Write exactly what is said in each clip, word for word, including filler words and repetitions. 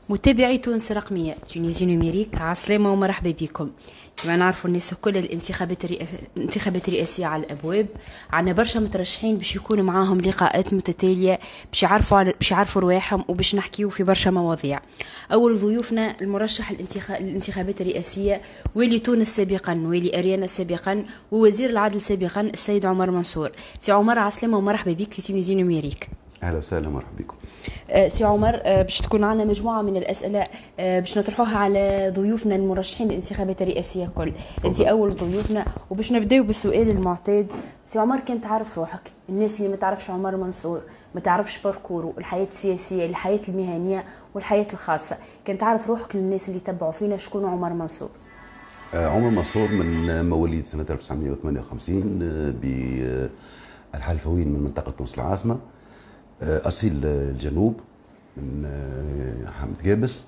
متابعي تونس رقمية تونيزي نوميريك، عسلامة ومرحبا بكم. كما نعرفوا الناس كل الانتخابات الرئاسية الانتخابات الرئاسية على الأبواب، عنا برشا مترشحين باش يكونوا معاهم لقاءات متتالية باش يعرفوا على باش يعرفوا رواحهم وباش نحكيوا في برشا مواضيع. أول ضيوفنا المرشح الانتخ... الانتخابات الرئاسية والي تونس سابقا، والي أريانا سابقا، ووزير العدل سابقا السيد عمر منصور. سي عمر، عسلامة ومرحبا بك في تونيزي نوميريك. اهلا وسهلا، مرحبا بكم. أه سي عمر، أه باش تكون عندنا مجموعه من الاسئله أه باش نطرحوها على ضيوفنا المرشحين للانتخابات الرئاسيه كل. انت اول ضيوفنا، وباش نبداو بالسؤال المعتاد. سي عمر، كان تعرف روحك؟ الناس اللي ما تعرفش عمر منصور، ما تعرفش باركورو، الحياه السياسيه، الحياه المهنيه والحياه الخاصه، كان تعرف روحك للناس اللي تبعوا فينا شكون عمر منصور؟ آه عمر منصور من مواليد سنه ألف وتسعمائة وثمانية وخمسين آه بالحلفوين من منطقه تونس العاصمه. آه اصيل الجنوب من آه حامد جابس.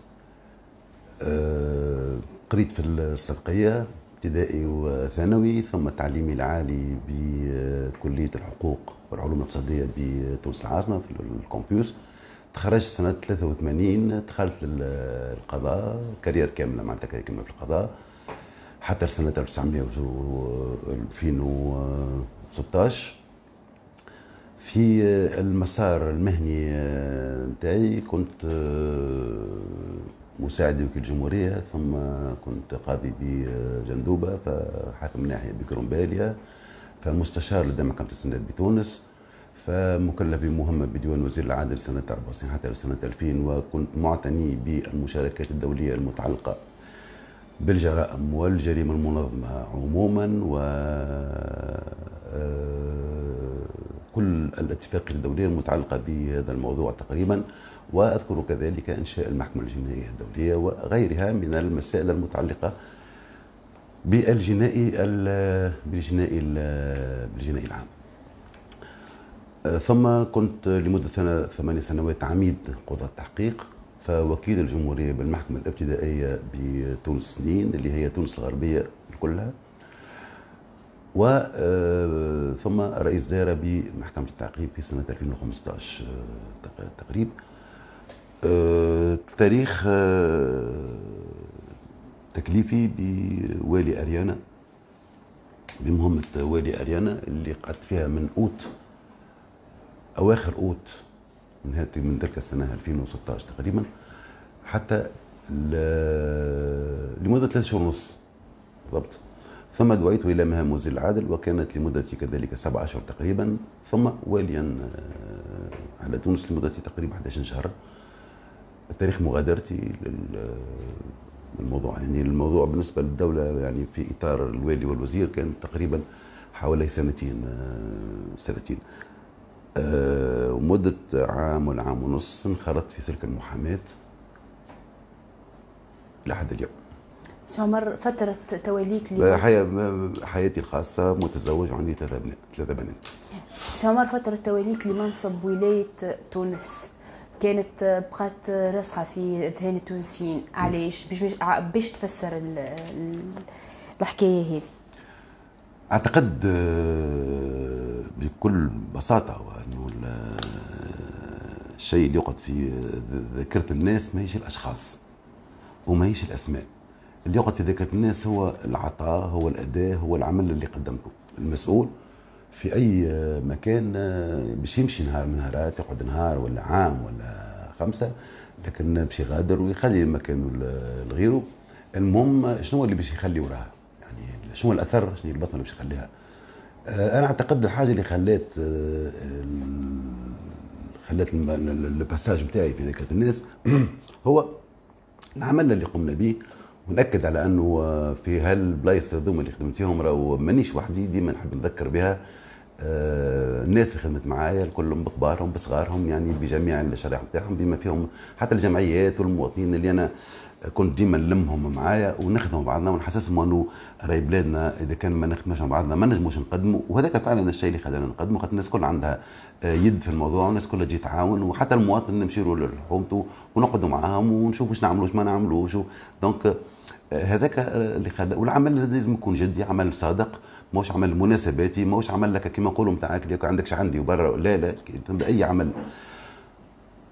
آه قريت في الصدقيه ابتدائي وثانوي، ثم تعليمي العالي بكليه الحقوق والعلوم الاقتصاديه بتونس العاصمه في الكامبيوس. تخرجت سنة ثلاثة وثمانين، دخلت للقضاء كارير كاملة معناتها كاملة في القضاء حتى سنة ألف وتسعمائة وألفين وستة. في المسار المهني نتاعي كنت مساعد وكيل جمهورية، ثم كنت قاضي بجندوبة، فحاكم ناحية بكرومباليا، فمستشار لدى محكمة السنات بتونس، فمكلف بمهمة بديوان وزير العدل سنة أربعة وتسعين حتى سنة ألفين، وكنت معتني بالمشاركات الدولية المتعلقة بالجرائم والجريمة المنظمة عموما، و كل الاتفاقيات الدولية المتعلقة بهذا الموضوع تقريبا. وأذكر كذلك إنشاء المحكمة الجنائية الدولية وغيرها من المسائل المتعلقة بالجنائي بالجنائي بالجنائي العام. ثم كنت لمدة ثمانية سنوات عميد قضاة التحقيق، فوكيل الجمهورية بالمحكمة الابتدائية بتونس سنين اللي هي تونس الغربية كلها، و ثم رئيس دائرة بمحكمة التعقيب في سنة ألفين وخمسة عشر تقريبا. تاريخ تكليفي بوالي أريانا، بمهمة والي أريانا اللي قعدت فيها من أوت أواخر أوت من هذه من تلك السنة ألفين وستة عشر تقريبا حتى لمدة ثلاث شهور ونص بالضبط. ثم دعيت إلى مهام وزير العدل وكانت لمدة كذلك سبع أشهر تقريبا، ثم واليا على تونس لمدة تقريبا أحد عشر شهرا. تاريخ مغادرتي للموضوع، يعني الموضوع بالنسبة للدولة يعني في إطار الوالي والوزير كان تقريبا حوالي سنتين سنتين أه ومدة عام ولا عام ونص انخرطت في سلك المحاماة لحد اليوم. سي عمر، فترة تواليك حياتي الخاصة متزوج وعندي ثلاثة بنات ثلاثة بنات. سي عمر، فترة تواليك لمنصب ولاية تونس كانت بقات راسخة في أذهان التونسيين، علاش؟ باش باش تفسر الحكاية هذه؟ أعتقد بكل بساطة وأنه الشيء اللي يقعد في ذاكرة الناس ما هيش الأشخاص وما هيش الأسماء، اللي يقعد في ذاكرة الناس هو العطاء، هو الأداء، هو العمل اللي قدمته. المسؤول في أي مكان باش يمشي نهار من نهارات، يقعد نهار ولا عام ولا خمسة، لكن باش يغادر ويخلي مكانه لغيره. المهم شنو اللي باش يخلي وراه، يعني شنو الأثر، شنو البصمة اللي باش يخليها. أنا أعتقد الحاجة اللي خلات خلات الباساج بتاعي في ذاكرة الناس هو العمل اللي قمنا به، ونأكد على أنه في هالبلايص هذوما اللي خدمت فيهم راهو مانيش وحدي، ديما نحب نذكر بها الناس اللي خدمت معايا كلهم بكبارهم بصغارهم، يعني بجميع الشرائح بتاعهم بما فيهم حتى الجمعيات والمواطنين اللي أنا كنت ديما نلمهم معايا ونخدموا بعضنا ونحسسهم انه راهي بلادنا اذا كان ما نخدموش مع بعضنا ما نجموش نقدموا. وهذاك فعلا الشيء اللي خلانا نقدموا، خاطر الناس كل عندها يد في الموضوع والناس كلها تجي تعاون، وحتى المواطن نمشي له لحكومته ونقعدوا معاهم ونشوفوا واش نعملوا واش ما نعملوش. دونك هذاك اللي خلى. والعمل لازم يكون جدي، عمل صادق، ماهوش عمل مناسباتي، ماهوش عمل لك كما نقولوا نتاعك اللي عندكش عندي وبرا، لا لا، اي عمل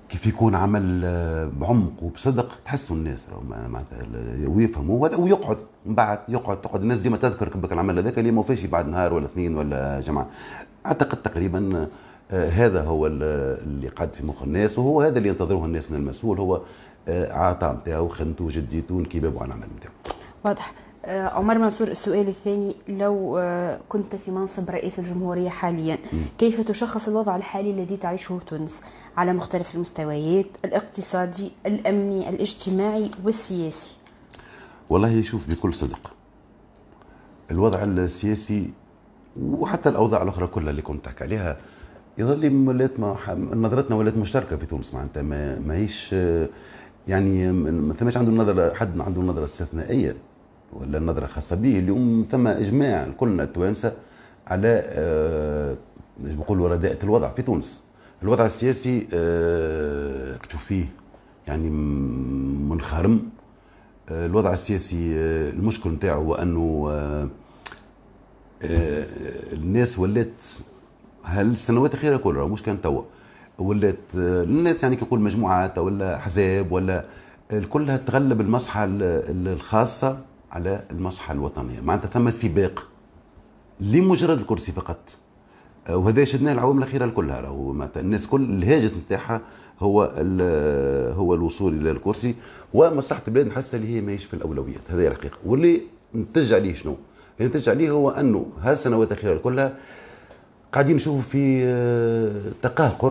كيف يكون عمل بعمق وبصدق تحسوا الناس معناتها ويفهموا ويقعد من بعد يقعد تقعد الناس ديما تذكر بك العمل هذاك اللي ما فيش بعد نهار ولا اثنين ولا جماعه. اعتقد تقريبا هذا هو اللي قعد في مخ الناس، وهو هذا اللي ينتظروه الناس من المسؤول، هو عطاء نتاعو خدمته وجديته وانكبابه على العمل نتاعو. واضح. عمر منصور، السؤال الثاني، لو كنت في منصب رئيس الجمهورية حاليا م. كيف تشخص الوضع الحالي الذي تعيشه تونس على مختلف المستويات، الاقتصادي، الأمني، الاجتماعي والسياسي؟ والله شوف بكل صدق الوضع السياسي وحتى الأوضاع الأخرى كلها اللي كنت تحكي عليها يظل ولات نظرتنا ولات مشتركة في تونس، معناتها ما ماهيش يعني ما ثماش عنده نظرة، حد عنده نظرة استثنائية ولا نظرة خاصة به. اليوم ثم إجماع كلنا التوانسة على أه نجم نقولوا رداءة الوضع في تونس. الوضع السياسي أه تشوف فيه يعني منخرم. أه الوضع السياسي أه المشكل نتاعو هو أنه أه أه الناس ولات هالسنوات الأخيرة كلها مش كان توا ولات أه الناس يعني كيقول مجموعات ولا أحزاب ولا كلها تغلب المصلحة الخاصة على المصلحة الوطنية، معناتها ثم سباق لمجرد الكرسي فقط. وهذا شدناه العوامل الأخيرة كلها، راهو معناتها الناس كل الهاجس نتاعها هو هو الوصول إلى الكرسي، ومصلحة البلاد نحسها اللي هي ماهيش في الأولويات. هذه هي الحقيقة، واللي نتج عليه شنو؟ اللي نتج عليه هو أنه هالسنوات الأخيرة كلها قاعدين نشوفوا في تقهقر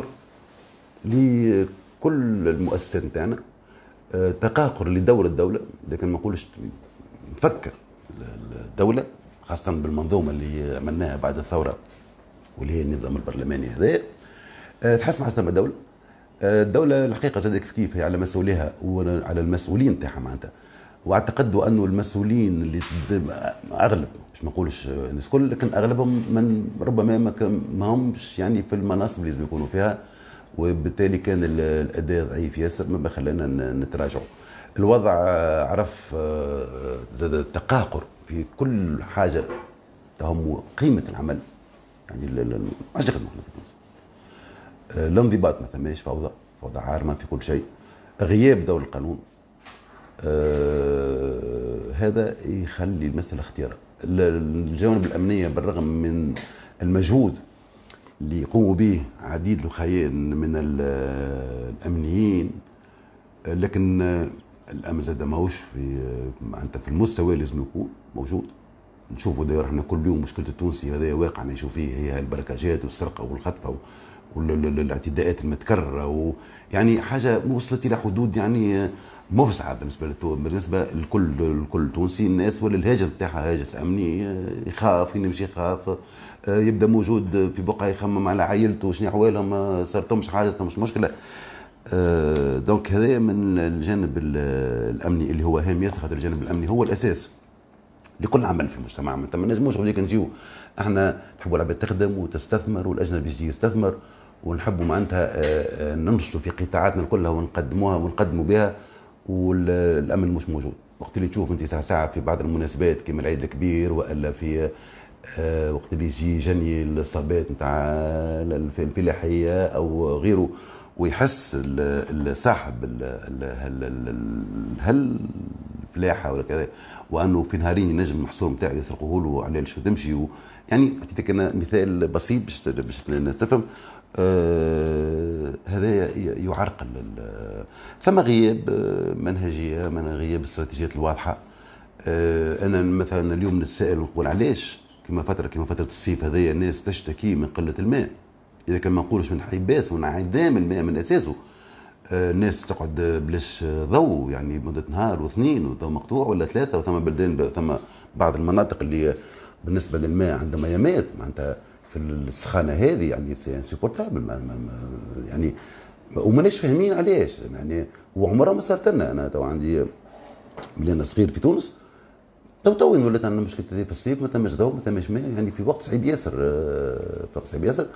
لكل المؤسسات نتاعنا، تقهقر لدور الدولة، لكن ما نقولش نفكر الدولة خاصة بالمنظومة اللي عملناها بعد الثورة واللي هي النظام البرلماني هذا. تحس مع سلامة الدولة. الدولة الحقيقة زادت كيف كيف هي على مسؤوليها وعلى المسؤولين نتاعها معناتها، واعتقد انه المسؤولين اللي اغلب مش ما نقولش الناس الكل لكن اغلبهم من ربما ما همش يعني في المناصب اللي لازم يكونوا فيها، وبالتالي كان الاداء ضعيف ياسر ما خلانا نتراجعوا. الوضع عرف زاد التقهقر في كل حاجه تهم قيمه العمل، يعني مش نخدموا في تونس. الانضباط ما ثماش، فوضى فوضى عارمه في كل شيء، غياب دور القانون. آه هذا يخلي المساله اختيار. الجوانب الامنيه بالرغم من المجهود اللي يقوموا به عديد الخيان من الامنيين، لكن الامن زاد ماهوش في معناتها في المستوى اللي لازم يكون موجود. نشوفوا داير احنا كل يوم مشكله التونسي هذا واقع نشوف فيه، هي البركاجات والسرقه والخطفه والاعتداءات المتكرره، ويعني حاجه وصلت الى حدود يعني مفزعه بالنسبه بالنسبه لكل الكل تونسي. الناس ولا الهاجس نتاعها هاجس امني، يخاف يمشي يخاف، يبدا موجود في بقعه يخمم على عائلته شنو احوالهم، صارتهمش حاجه مش مشكله. دونك هذا من الجانب الامني اللي هو هام ياسر، خاطر الجانب الامني هو الاساس لكل عمل في المجتمع. ما نجموش غاديك نجيو احنا نحبوا العباد تخدم وتستثمر والاجنبي يجي يستثمر، ونحبوا معناتها ننشطوا في قطاعاتنا كلها ونقدموها ونقدموا بها، والامن مش موجود. وقت اللي تشوف انت ساعه ساعه في بعض المناسبات كما العيد الكبير والا في آه وقت اللي يجي جني الصابات نتاع الفلاحيه او غيره، ويحس صاحب هالفلاحه ولا كذا وانه في نهارين ينجم المحصول نتاعو يسرقوه له على شو تمشي و... يعني اعطيتك انا مثال بسيط باش باش الناس تفهم. آه هذا يعرقل. ثم غياب منهجيه، من غياب الاستراتيجيات الواضحه. آه انا مثلا اليوم نتساءل ونقول علاش كما فتره كما فتره الصيف هذيا الناس تشتكي من قله الماء، اذا كان ما نقولش من حيباس وانعدام الماء من اساسه. آه الناس تقعد بلاش ضوء يعني مده نهار واثنين والضوء مقطوع ولا ثلاثه، وثم بلدان ثم بعض المناطق اللي بالنسبه للماء عندها ميامات معناتها في السخانه هذه يعني سي انسيبورتابل يعني، وماناش فاهمين علاش يعني. وعمرها ما صارت لنا. انا تو عندي ملي انا صغير في تونس تو تو ولات عندنا مشكله في الصيف، ما ثماش ضوء ما ثماش ماء، يعني في وقت صعيب ياسر، في وقت صعيب ياسر.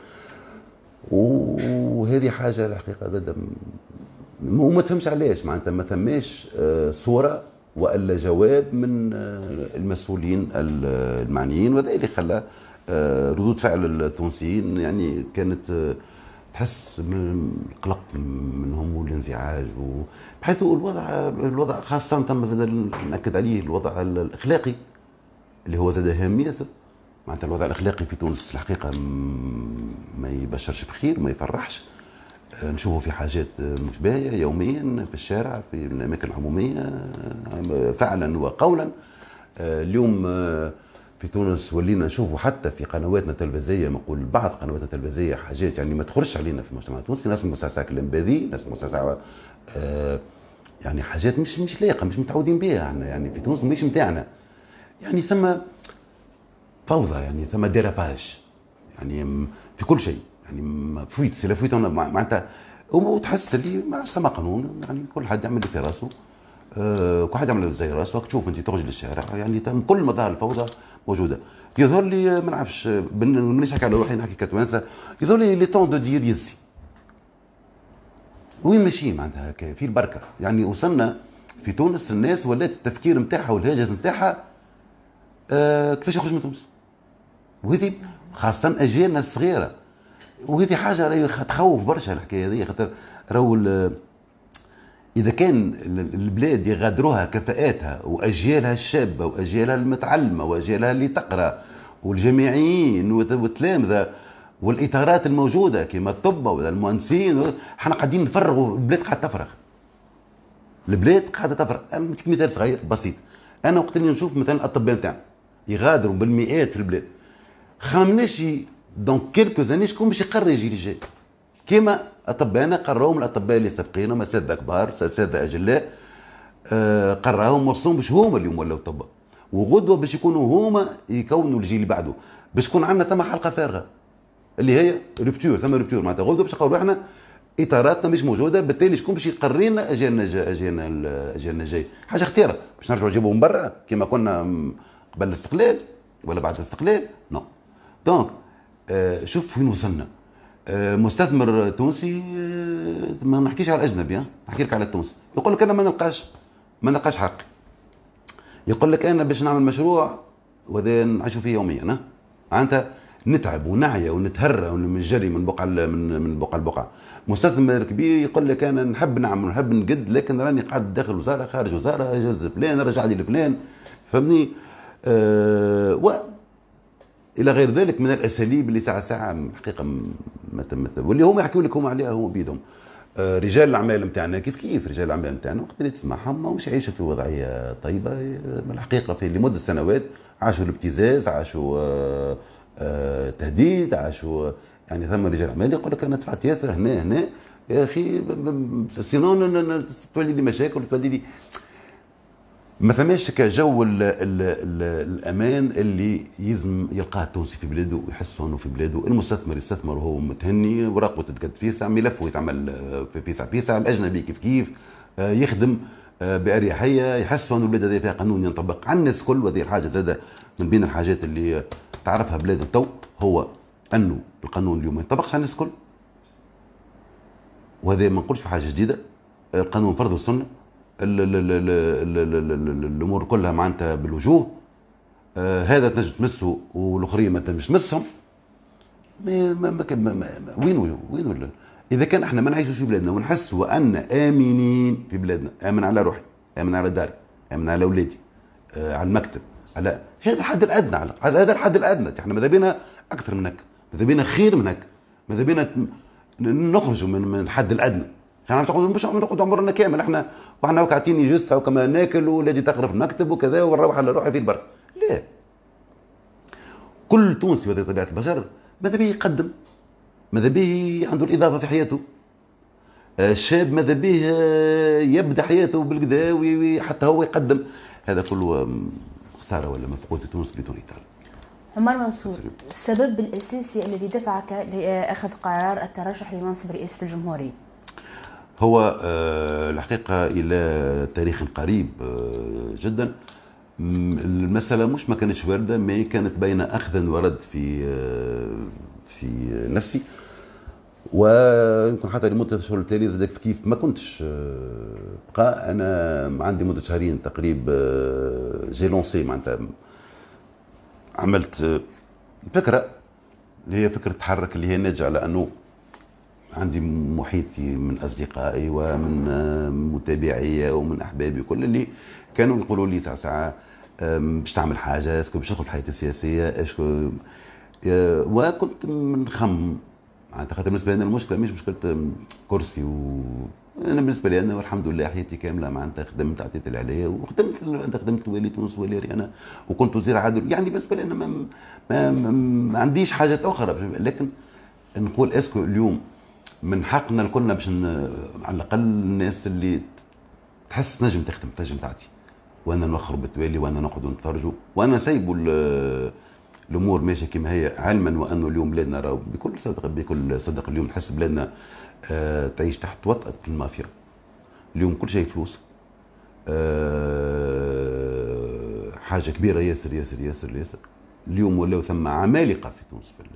وهذه حاجه الحقيقه زاد وما تفهمش علاش معناتها ما ثماش صوره والا جواب من المسؤولين المعنيين، وهذا اللي خلى ردود فعل التونسيين يعني كانت تحس من القلق منهم والانزعاج، بحيث الوضع الوضع خاصه تم زاد ناكد عليه الوضع الاخلاقي اللي هو زاد هام ياسر. معناتها الوضع الاخلاقي في تونس الحقيقه ما يبشرش بخير، ما يفرحش. نشوفوا في حاجات مش باهيه يوميا في الشارع في الاماكن العموميه فعلا وقولا. اليوم في تونس ولينا نشوفوا حتى في قنواتنا التلفزيونيه، نقول بعض قنواتنا التلفزيونيه حاجات يعني ما تخرجش علينا في المجتمع التونسي، ناس مسلسلات الانباذي، ناس مسلسلات يعني حاجات مش مش لايقه، مش متعودين بها احنا يعني في تونس، مش نتاعنا. يعني ثم فوضى، يعني ثم ديراباج يعني في كل شيء، يعني فويت سي لا فويت معناتها. وتحس اللي ما ثم قانون، يعني كل حد يعمل اللي في راسه. أه كل حد يعمل زي راسه. تشوف انت تخرج للشارع يعني كل مظاهر الفوضى موجوده. يظهر لي ما نعرفش، مانيش نحكي على روحي، نحكي كتوانسه. يظهر لي لي طون دو دير يزي وين ماشيين معناتها هكا في البركه. يعني وصلنا في تونس الناس ولات التفكير نتاعها والهاجس نتاعها أه كيفاش يخرج من تونس، وهذه خاصه اجيالنا الصغيره. وهذه حاجه راهي تخوف برشا الحكايه هذه، خاطر راهو اذا كان البلاد يغادروها كفاءاتها واجيالها الشابه واجيالها المتعلمه واجيالها اللي تقرا والجامعيين والتلامذه والاطارات الموجوده كما الطب ولا المهندسين، احنا قاعدين نفرغوا البلاد، قاعده تفرغ. البلاد قاعده تفرغ. نعطيك مثال صغير بسيط. انا وقت اللي نشوف مثلا الاطباء نتاعنا يغادروا بالمئات في البلاد، خمناش دونك كيلكو زاني شكون باش يقرر يجي الجاي كيما اطبائنا قراهم الاطباء اللي سابقينهم، اساتذه كبار اساتذه اجلاء. آه قراهم وصلهم باش هما اليوم ولاو طباء، وغدوه باش يكونوا هما يكونوا الجيل اللي بعده، باش تكون عندنا ثم حلقه فارغه اللي هي رupture. ثم رupture معناتها غدوه باش نلقاو روحنا اطاراتنا مش موجوده، بالتالي شكون باش يقرينا اجيالنا اجيالنا اجيالنا الجاي. حاجه اختياره باش نرجعوا نجيبوهم من برا كيما كنا قبل الاستقلال ولا بعد الاستقلال. نو دونك آه شوف وين وصلنا. آه مستثمر تونسي، آه ما نحكيش على الاجنبي، نحكي لك على التونسي، يقول لك انا ما نلقاش ما نلقاش حقي. يقول لك انا باش نعمل مشروع وهذا نعيشوا فيه يوميا، معناتها نتعب ونعيا ونتهرى ونجري من بقعه من من بقعه لبقعه. مستثمر كبير يقول لك انا نحب نعمل نحب نقد، لكن راني قاعد داخل وزاره خارج وزاره، جلس فلان رجع لي لفلان، فهمني. آه و الى غير ذلك من الاساليب اللي ساعه ساعه الحقيقه ما تمت، واللي هم يحكوا لكم عليها هم بيدهم. آه رجال الاعمال نتاعنا كيف كيف رجال الاعمال نتاعنا وقت اللي تسمعهم ماهمش يعيشوا في وضعيه طيبه. من الحقيقه في لمده سنوات عاشوا الابتزاز، عاشوا آه آه تهديد، عاشوا يعني ثم رجال اعمال يقول لك انا دفعت ياسر هنا هنا يا اخي سينون تولي لي مشاكل تولي لي. ما ثماش كجو ال ال ال الامان اللي يلزم يلقاه التونسي في بلاده ويحس انه في بلاده. المستثمر يستثمر وهو متهني، ورقه تتقد فيسع، ملفه يتعمل في فيسع فيسع. الاجنبي كيف كيف يخدم باريحيه، يحس انه البلاد هذه فيها قانون ينطبق على الناس الكل. وهذه الحاجه زاده من بين الحاجات اللي تعرفها بلاد التو، هو انه القانون اليوم ما ينطبقش على الناس الكل. وهذا ما نقولش في حاجه جديده، القانون فرض والسنه. ال ال ال ال ال ال الامور كلها معناتها بالوجوه. آه هذا تنجم تمسه والاخرين ما تنجمش تمسهم. ما ما ما ما ما وين وين ولا اذا كان احنا ما نعيشوش في بلادنا ونحسوا ان امنين في بلادنا، امن على روحي، امن على داري، امن على اولادي، آه على المكتب، على هذا الحد الادنى، على هذا الحد الادنى. احنا ماذا بينا اكثر من هكا، ماذا بينا خير من هكا، ماذا بينا نخرجوا من من الحد الادنى. احنا مش نقعدوا عمرنا كامل احنا واحنا قاعدين جوست كما ناكل ولادي تقرا في المكتب وكذا ونروح على روحي في البر. لا، كل تونسي وهذه طبيعه البشر ماذا به يقدم، ماذا به عنده الاضافه في حياته. الشاب ماذا به يبدا حياته بالكدا حتى هو يقدم. هذا كله خساره ولا مفقود في تونس بدون اطار. عمر منصور، السبب الاساسي الذي دفعك لاخذ قرار الترشح لمنصب رئاسه الجمهوريه؟ هو الحقيقة إلى تاريخ قريب جدا المسألة مش ما كانتش واردة، ما كانت بين أخذ ورد في في نفسي. ويمكن حتى لمدة الشهور التالية زادك كيف ما كنتش بقى. أنا عندي مدة شهرين تقريبا جي لونسي، معناتها عملت فكرة اللي هي فكرة تحرك اللي هي ناتجة على أنه عندي محيطي من اصدقائي ومن متابعي ومن احبابي كل اللي كانوا يقولوا لي ساعه ساعه باش تعمل حاجه، اسكو باش تدخل في الحياه السياسيه، اسكو وكنت منخم معناتها. خاطر بالنسبه لي المشكله مش مشكله كرسي، و انا بالنسبه لي انا والحمد لله حياتي كامله معناتها خدمت، عطيت اللي عليا وخدمت. انت خدمت والي تونس والي انا، وكنت وزير عدل، يعني بالنسبه لي انا ما, ما, ما, ما عنديش حاجات اخرى. لكن نقول اسكو اليوم من حقنا الكلنا باش على الاقل الناس اللي تحس نجم تخدم تنجم تعطي، وانا نوخر بالتوالي وانا نقعد نتفرجوا وانا سايبوا الامور ماشيه كما هي، علما وانه اليوم بلادنا راهو بكل صدق بكل صدق اليوم نحس بلادنا آه تعيش تحت وطأة المافيا. اليوم كل شيء فلوس، آه حاجه كبيره ياسر ياسر ياسر ياسر. اليوم ولاو ثم عمالقه في تونس، في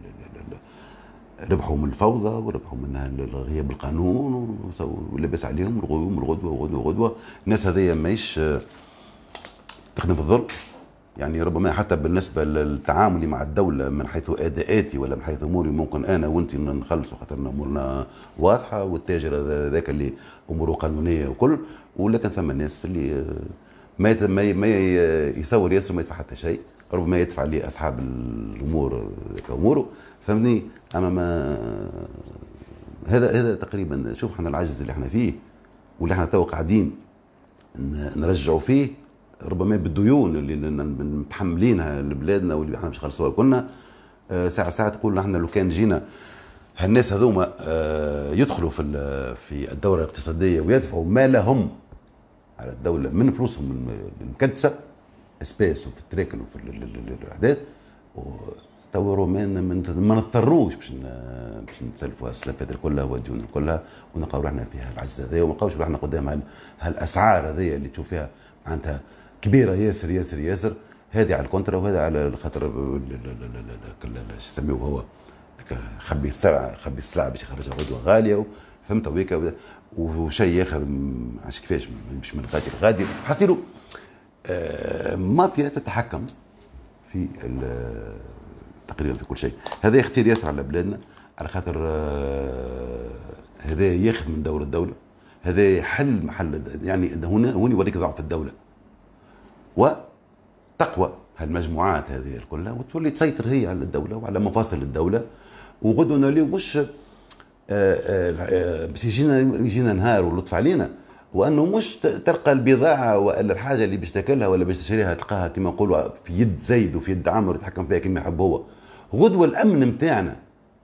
ربحوا من الفوضى وربحوا من غياب القانون ولبس عليهم الغيوم الغدوه وغدوه وغدوه. الناس هذيا ماهيش تخدم في الظلم، يعني ربما حتى بالنسبه للتعامل مع الدوله من حيث اداءاتي ولا من حيث اموري ممكن انا وانت نخلصوا خاطر امورنا واضحه، والتاجر ذاك اللي اموره قانونيه وكل. ولكن ثم الناس اللي ما ما يصور ياسر ما يدفع حتى شيء، ربما يدفع لي اصحاب الامور اموره، فهمني. اما ما هذا هذا تقريبا، شوف احنا العجز اللي احنا فيه واللي احنا تو قاعدين نرجعوا فيه، ربما بالديون اللي متحملينها لبلادنا واللي احنا باش نخلصوها كلنا. ساعه ساعه تقول احنا لو كان جينا هالناس هذوما يدخلوا في في الدوره الاقتصاديه ويدفعوا ما لهم على الدوله من فلوسهم المكدسه اسباس وفي التراكن وفي الوحدات، تو رومان ما نضطروش باش باش نتسلفوا السلفات كلها والديون كلها ونلقاو روحنا فيها العجز هذايا، وما نلقاوش روحنا قدام هالاسعار هذيا اللي تشوف فيها معناتها كبيره ياسر ياسر ياسر. هذه على الكونترا وهذا على خاطر شو يسميوه هو خبي السلعه خبي السلعه باش يخرجها غدوه غاليه، فهمت هذيك. وشيء اخر عش كيفاش مش من الغادي الغادي حصيلوا آه مافيا تتحكم في تقريبا في كل شيء. هذا اختيار ياسر على بلادنا على خاطر آه هذا ياخذ من دور الدوله، هذا يحل محل، يعني هنا هنا يوريك ضعف الدوله وتقوى هالمجموعات هذه كلها وتولي تسيطر هي على الدوله وعلى مفاصل الدوله. وغدوه اليوم مش باش يجينا يجينا نهار ولطف علينا، وانه مش تلقى البضاعه ولا الحاجه اللي باش تاكلها ولا باش تشتريها تلقاها كما نقولوا في يد زيد وفي يد عمرو يتحكم فيها كما يحب هو. غدوه الامن نتاعنا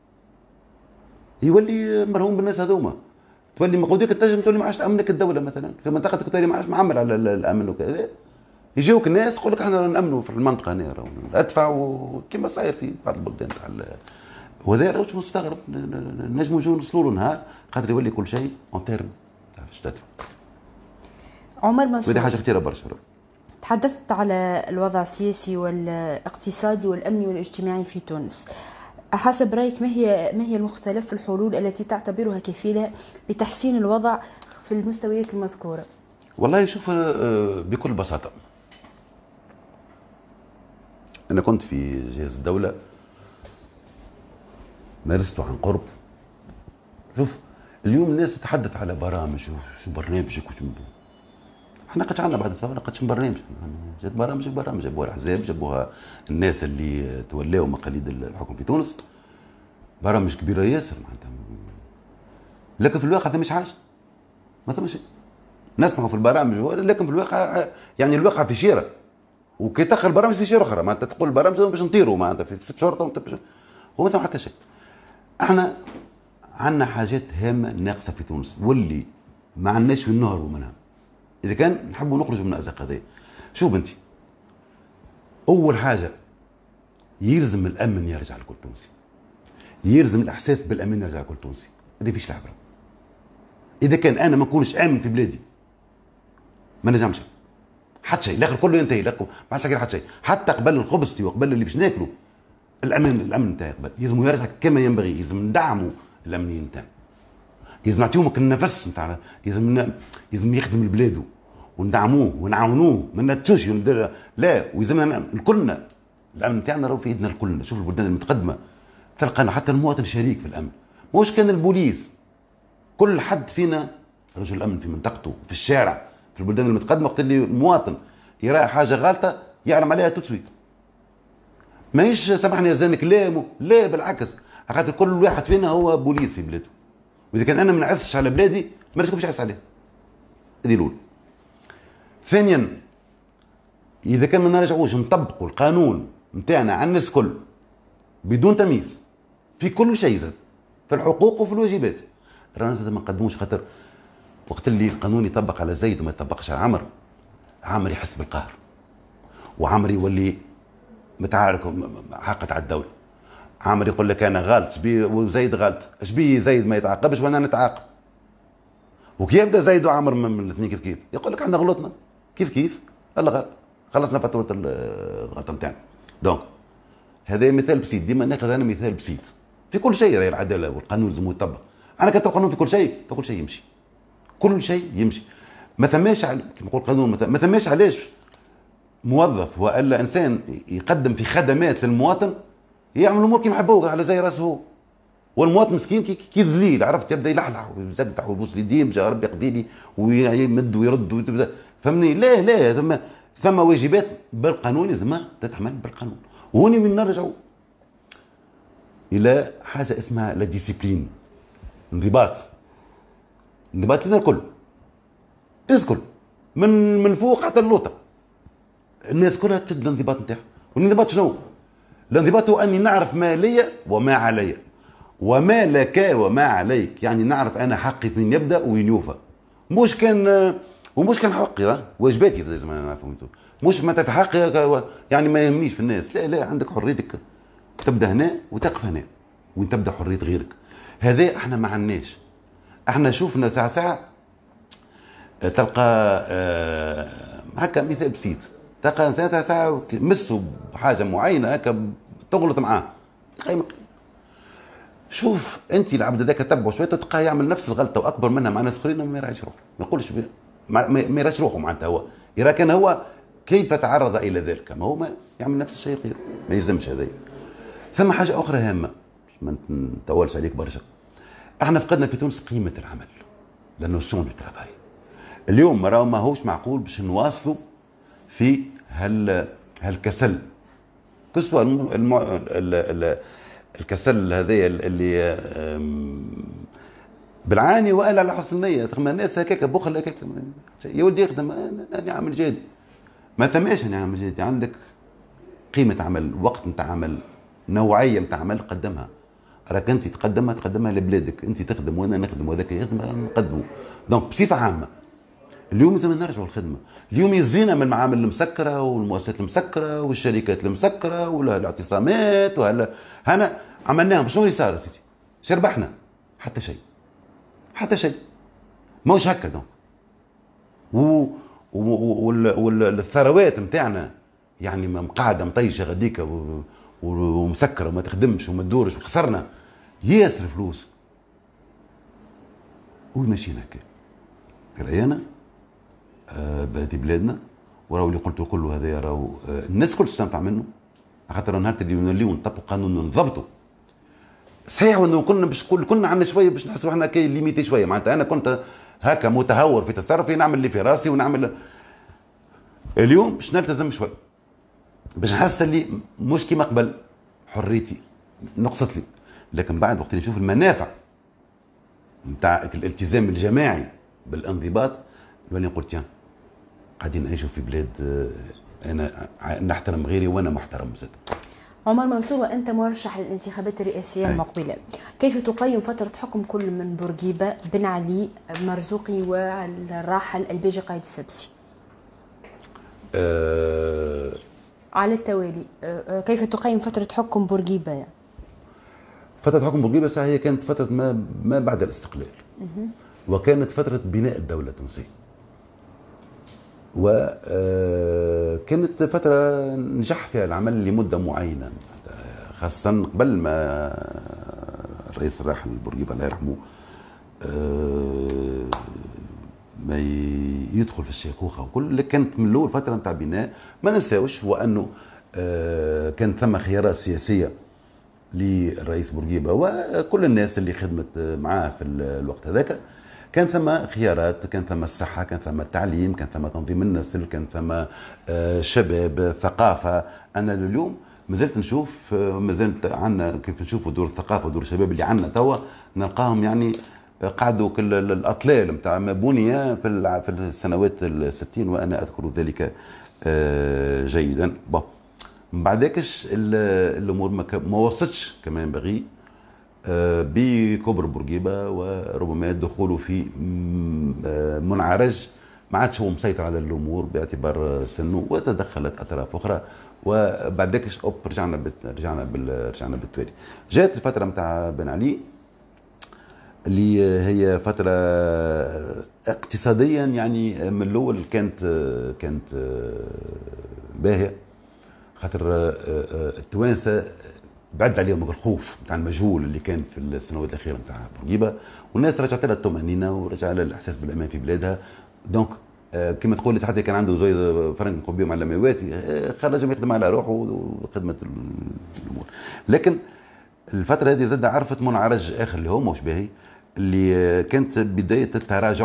يولي مرهون بالناس هذوما، تولي مقوديك تنجم تولي ما عادش تامنك الدوله مثلا في منطقتك، تولي ما عادش معمل على الامن وكذا. يجيوك الناس يقول لك احنا نامنوا في المنطقه هنا ادفع وكما صاير في بعض البلدان تاع، وهذا راهوش مستغرب. نجموا نجوا نوصلوا له نهار خاطر يولي كل شيء اون تيرم تعرفش تدفع. عمر منصور، وهذه حاجه كثيره برشا. تحدثت على الوضع السياسي والاقتصادي والامني والاجتماعي في تونس. حسب رايك ما هي ما هي المختلف الحلول التي تعتبرها كفيله بتحسين الوضع في المستويات المذكوره؟ والله شوف بكل بساطه، انا كنت في جهاز الدوله مارسته عن قرب. شوف اليوم الناس تتحدث على برامج، شو برنامجك وشو احنا قدش عندنا بعد الثوره قدش برنامج، جات برامج برامج جابوها الاحزاب، جابوها الناس اللي تولاوا مقاليد الحكم في تونس، برامج كبيره ياسر معناتها. لكن في الواقع ثماش حاجه، ما ثماش شيء. نسمعوا في البرامج لكن في الواقع يعني الواقع في شيره، وكي تاخر البرامج في شيره اخرى معناتها تقول البرامج باش نطيروا معناتها في ست شهور وما ثم حتى شيء. احنا عندنا حاجات هامه ناقصه في تونس واللي ما عندناش في النهر ومنها اذا كان نحبوا نخرجوا من الازقه هذه. شوف انت، اول حاجه يلزم الامن يرجع لكل تونسي، يلزم الاحساس بالامان يرجع لكل تونسي. هذه فيش لعبه. اذا كان انا ما نكونش امن في بلادي ما نجمش حتى شيء، الاخر كله ينتهي لكم ما عادش حتى شيء، حتى قبل الخبز وقبل اللي باش ناكلوا الامان الامن نتاعي قبل يلزم يرجع كما ينبغي. يلزم ندعموا الامنيين نتاعنا، يلزم نعطيهم النفس نتاع، يلزم يلزم يخدم لبلاده وندعموه ونعاونوه ما نتشوش لا. ويلزمنا الكلنا الامن نتاعنا راهو في ايدنا الكلنا. شوف البلدان المتقدمه تلقى حتى المواطن شريك في الامن، مش كان البوليس، كل حد فينا رجل امن في منطقته، في الشارع، في البلدان المتقدمه، وقت اللي المواطن يرى حاجه غلطه يعلم عليها توتسويت. ماهيش سامحني يا زانك كلامه، لا بالعكس، خاطر كل واحد فينا هو بوليس في بلاده. واذا كان انا ما نعسش على بلادي ما نشكمش نعس عليها. هذه الاولى. ثانيا، اذا كان ما نرجعوش نطبقوا القانون نتاعنا على الناس كل بدون تمييز في كل شيء، زاد في الحقوق وفي الواجبات، رانا زاد ما نقدموش. خاطر وقت اللي القانون يطبق على زيد وما يطبقش على عمر، عمر يحس بالقهر، وعمر يولي متعارك حقت على الدوله. عمر يقول لك انا غلط شبي وزيد غلط، شبي زيد ما يتعاقبش وانا نتعاقب. وكي يبدا زيد وعمر من الاثنين كيف كيف يقول لك احنا غلطنا كيف كيف الله غلط، خلصنا فاتوره الغلطه نتاعنا. دونك هذا مثال بسيط، ديما ناخذ انا مثال بسيط في كل شيء. راهي العداله والقانون لازم يطبق. انا كتب قانون في كل شيء، فكل شيء يمشي، كل شيء يمشي. ما ثماش كما نقول قانون، ما ثماش علاش موظف والا انسان يقدم في خدمات للمواطن يعمل امور كيما يحبوه على زي راسه هو، والمواطن مسكين كي, كي ذليل، عرفت، يبدا يلحلح ويزقطع ويبوس اليدين باش ربي يقضي لي ويمد ويرد، فهمني؟ لا لا، ثم ثم واجبات بالقانون لازمها تتعمل بالقانون. وهوني وين نرجعوا الى حاجه اسمها لا ديسيبلين، انضباط. انضباط لنا الكل، الناس الكل من من فوق حتى اللوطه، الناس كلها تشد الانضباط نتاعها. والانضباط شنو؟ الانضباط هو اني نعرف ما لي وما علي وما لك وما عليك، يعني نعرف انا حقي فين يبدا وين يوفى. مش كان ومش كان حقي واجباتي زي ما نعرفوا انتم، مش متى في حقي يعني ما يهمنيش في الناس. لا لا، عندك حريتك تبدا هنا وتقف هنا وين تبدا حريه غيرك. هذا احنا ما عندناش. احنا شوفنا ساعه ساعه تلقى آه هكا مثال بسيط، تلقى انسان ساعه ساعه مسوا بحاجه معينه هكا تغلط معاه. شوف انت العبد ذاك تتبعه شويه تلقاه يعمل نفس الغلطه واكبر منها مع ناس اخرين وما يراعيش روحه، ما يقولش ما, ما يراعيش روحه معناتها. هو يرى كان هو كيف تعرض الى ذلك، ما هو ما يعمل نفس الشيء غيره، ما يلزمش هذا. ثم حاجه اخرى هامه ما نطولش عليك برشا، احنا فقدنا في تونس قيمه العمل، لا نوسيون دو ترافاي. اليوم راهو ماهوش معقول باش نواصلوا في هال هالكسل، كسوة الم... ال... ال... الكسل هذايا اللي بالعاني والا على حسن نيه. الناس هكاك بخل هكاك يا ولدي يخدم انا عامل جادي، ما ثماش انا عامل جادي. عندك قيمه عمل، وقت نتاع عمل، نوعيه نتاع عمل قدمها. راك انت تقدمها تقدمها لبلادك، انت تخدم وانا نخدم وذاك يخدم نقدمه. دونك بصفه عامه اليوم لازم نرجعوا للخدمه. اليوم يزينا من المعامل المسكره والمؤسسات المسكره والشركات المسكره والاعتصامات وهلا هنا عملناهم. شنو اللي صار يا سيدي؟ اش ربحنا؟ حتى شيء، حتى شيء. ماهوش هكا. دونك و والثروات نتاعنا يعني مقعده مطيشه غديكه ومسكره وما تخدمش وما تدورش وخسرنا ياسر فلوس. وماشيين هكا في رأينا آه بهذه بلادنا. وراهو اللي قلته كله هذا راهو آه الناس كل تستنفع منه، خاطر نهار اللي نوليو نطبقوا قانون نضبطوا. صحيح انه كنا باش كنا عندنا شويه باش نحسوا احنا كي ليميتي شويه، معناتها انا كنت هكا متهور في تصرفي نعمل اللي في راسي ونعمل. اليوم باش نلتزم شويه باش نحس اللي مش كيما قبل حريتي نقصت لي، لكن بعد وقت نشوف المنافع نتاع الالتزام الجماعي بالانضباط نولي نقول تيان قاعدين نعيشوا في بلاد انا نحترم غيري وانا محترم زاد. عمر منصور، وانت مرشح للانتخابات الرئاسيه المقبله، كيف تقيم فتره حكم كل من بورقيبه، بن علي، مرزوقي والراحل البيجي قايد السبسي؟ أه على التوالي. أه كيف تقيم فتره حكم بورقيبه؟ يعني فتره حكم بورقيبه صح هي كانت فتره ما ما بعد الاستقلال، وكانت فتره بناء الدوله التونسيه، وكانت فترة نجح فيها العمل لمدة معينة، خاصة قبل ما الرئيس الراحل بورقيبة الله يرحمه ما يدخل في الشيخوخة وكل. كانت من الأول فترة نتاع بناء. ما ننساوش هو أنه كانت ثم خيارات سياسية للرئيس بورقيبه وكل الناس اللي خدمت معاه في الوقت هذاك، كان ثم خيارات، كان ثم الصحة، كان ثم التعليم، كان ثم تنظيم النسل، كان ثم شباب، ثقافة. أنا اليوم مازلت نشوف، مازلت عندنا كيف نشوفوا دور الثقافة ودور الشباب اللي عندنا توا، نلقاهم يعني قعدوا كل الأطلال نتاع ما بني في في السنوات الستين، وأنا أذكر ذلك جيدا. بون من بعدكش الأمور ما وصلتش كما ينبغي بكبر بورقيبه، وربما الدخول في منعرج ما عادش هو مسيطر على الامور باعتبار سنه، وتدخلت اطراف اخرى. وبعدكش اوب رجعنا بت... رجعنا بال... رجعنا بالتوالي. جات الفتره نتاع بن علي اللي هي فتره اقتصاديا يعني من الاول كانت كانت باهيه، خاطر التوانسه بعد عليهم الخوف نتاع المجهول اللي كان في السنوات الاخيره نتاع بورقيبه، والناس رجعت لها الطمانينه ورجع لها الاحساس بالامان في بلادها. دونك آه كما تقول حتى كان عنده زوج فرنك نقوم بهم على مواتي، آه خرج يخدم على روحه وخدمه الامور. لكن الفتره هذه زاد عرفت منعرج اخر اللي هو مش باهي، اللي كانت بدايه التراجع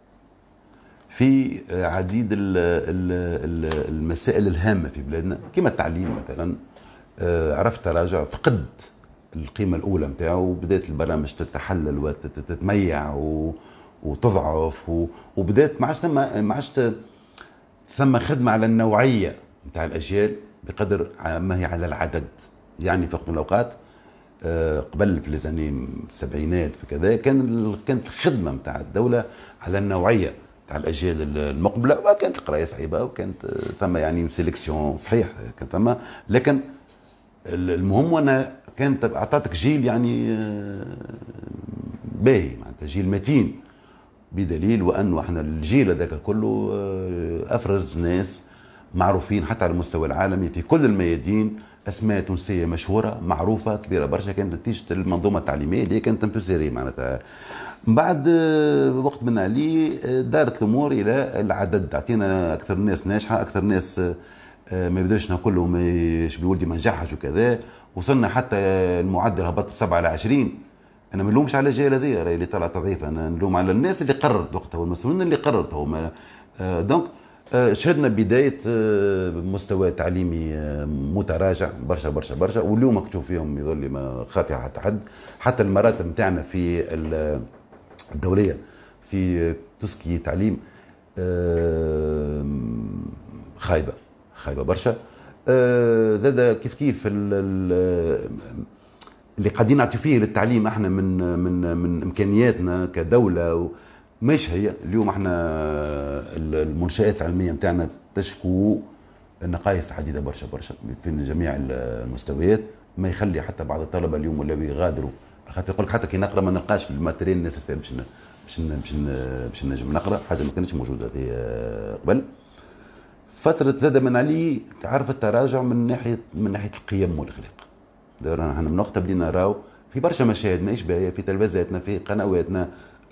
في عديد المسائل الهامه في بلادنا، كما التعليم مثلا. عرفت تراجع، فقد القيمة الأولى نتاعو، وبدأت البرامج تتحلل وتتميع وتضعف، وبدأت ما عادش ثم ما عادش ثم خدمة على النوعية نتاع الأجيال بقدر ما هي على العدد. يعني في وقت من الأوقات قبل في الزمانين السبعينات في كذا كان كانت الخدمة نتاع الدولة على النوعية نتاع الأجيال المقبلة، وكانت القراية صعيبة، وكانت ثم يعني سيليكسيون صحيح كان ثم، لكن المهم وانا كانت اعطتك جيل يعني باهي، معناتها جيل متين، بدليل وانه احنا الجيل هذاك كله افرز ناس معروفين حتى على المستوى العالمي في كل الميادين، اسماء تونسيه مشهوره معروفه كبيره برشا، كانت نتيجه المنظومه التعليميه اللي كانت تنفسيري معناتها. بعد وقت بن علي دارت الامور الى العدد، اعطينا اكثر ناس ناجحه، اكثر ناس ما يبداوش كلهم يشبه ولدي ما نجحش وكذا، وصلنا حتى المعدل هبط سبعة على عشرين. انا ما نلومش على الجيل هذايا اللي طلع تضعيف، انا نلوم على الناس اللي قررت وقتها والمسؤولين اللي قررت هما. دونك شهدنا بدايه مستوى تعليمي متراجع برشا برشا برشا، واليوم تشوف فيهم يظل ما خافي حتى حد. حتى المراتب نتاعنا في الدوليه في تسكي تعليم خايبه خايبه برشا. آه زاد كيف كيف اللي قاعدين نعطيو فيه للتعليم احنا من من من امكانياتنا كدوله مش هي. اليوم احنا المنشات العلميه نتاعنا تشكو نقائص عديده برشا برشا في جميع المستويات، ما يخلي حتى بعض الطلبه اليوم ولاو يغادروا، خاطر يقول لك حتى كي نقرا ما نلقاش الماتريال الناس باش باش باش نجم نقرا، حاجه ما كانتش موجوده هذه قبل. فترة زاد بن علي عرف التراجع من ناحية من ناحية القيم والأخلاق. احنا من وقتها بدينا نراو في برشا مشاهد ماهيش باهية في تلفزاتنا في قنواتنا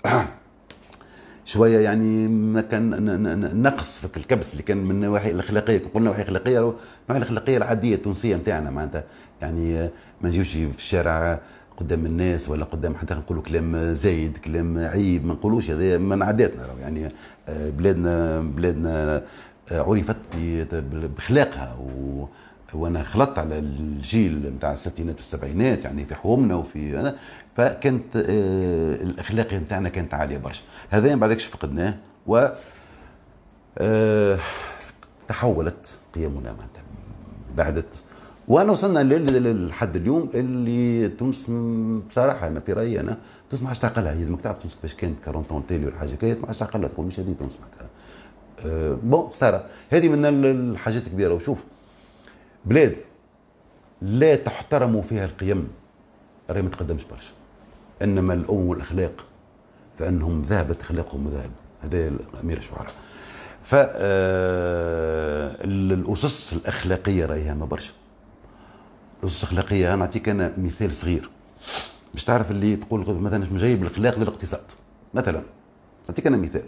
شوية يعني ما كان نقص في الكبس اللي كان من النواحي الأخلاقية. قلنا النواحي الأخلاقية النواحي الأخلاقية العادية التونسية نتاعنا معناتها، يعني ما نجيوش في الشارع قدام الناس ولا قدام حتى نقولوا كلام زايد كلام عيب، ما نقولوش هذا من عاداتنا. يعني بلادنا بلادنا عرفت بخلاقها، و... وانا خلطت على الجيل نتاع الستينات والسبعينات يعني في حومنا وفي، فكانت آه الاخلاق نتاعنا كانت عاليه برشا. هذا ما بعدكش فقدناه، و آه تحولت قيمنا معناتها بعدت، وانا وصلنا لحد اليوم اللي تونس بصراحه انا في رايي انا تونس ما عادش تعقلها. يلزمك تعرف تونس كيفاش كانت كارونتون تالي ولا حاجه كانت ما عادش تعقلها، تقول مش هذه تونس معناتها. أه بون خساره هذه من الحاجات الكبيره. وشوف بلاد لا تحترم فيها القيم راهي ما تقدمش برشا، انما الامم والاخلاق فانهم ذهبت اخلاقهم ذهب. هذا امير الشعراء. ف الاسس الاخلاقيه راهي هامه برشا. الاسس الاخلاقيه نعطيك انا مثال صغير باش تعرف اللي تقول مثلا مش جايب الاخلاق للاقتصاد. مثلا نعطيك انا مثال.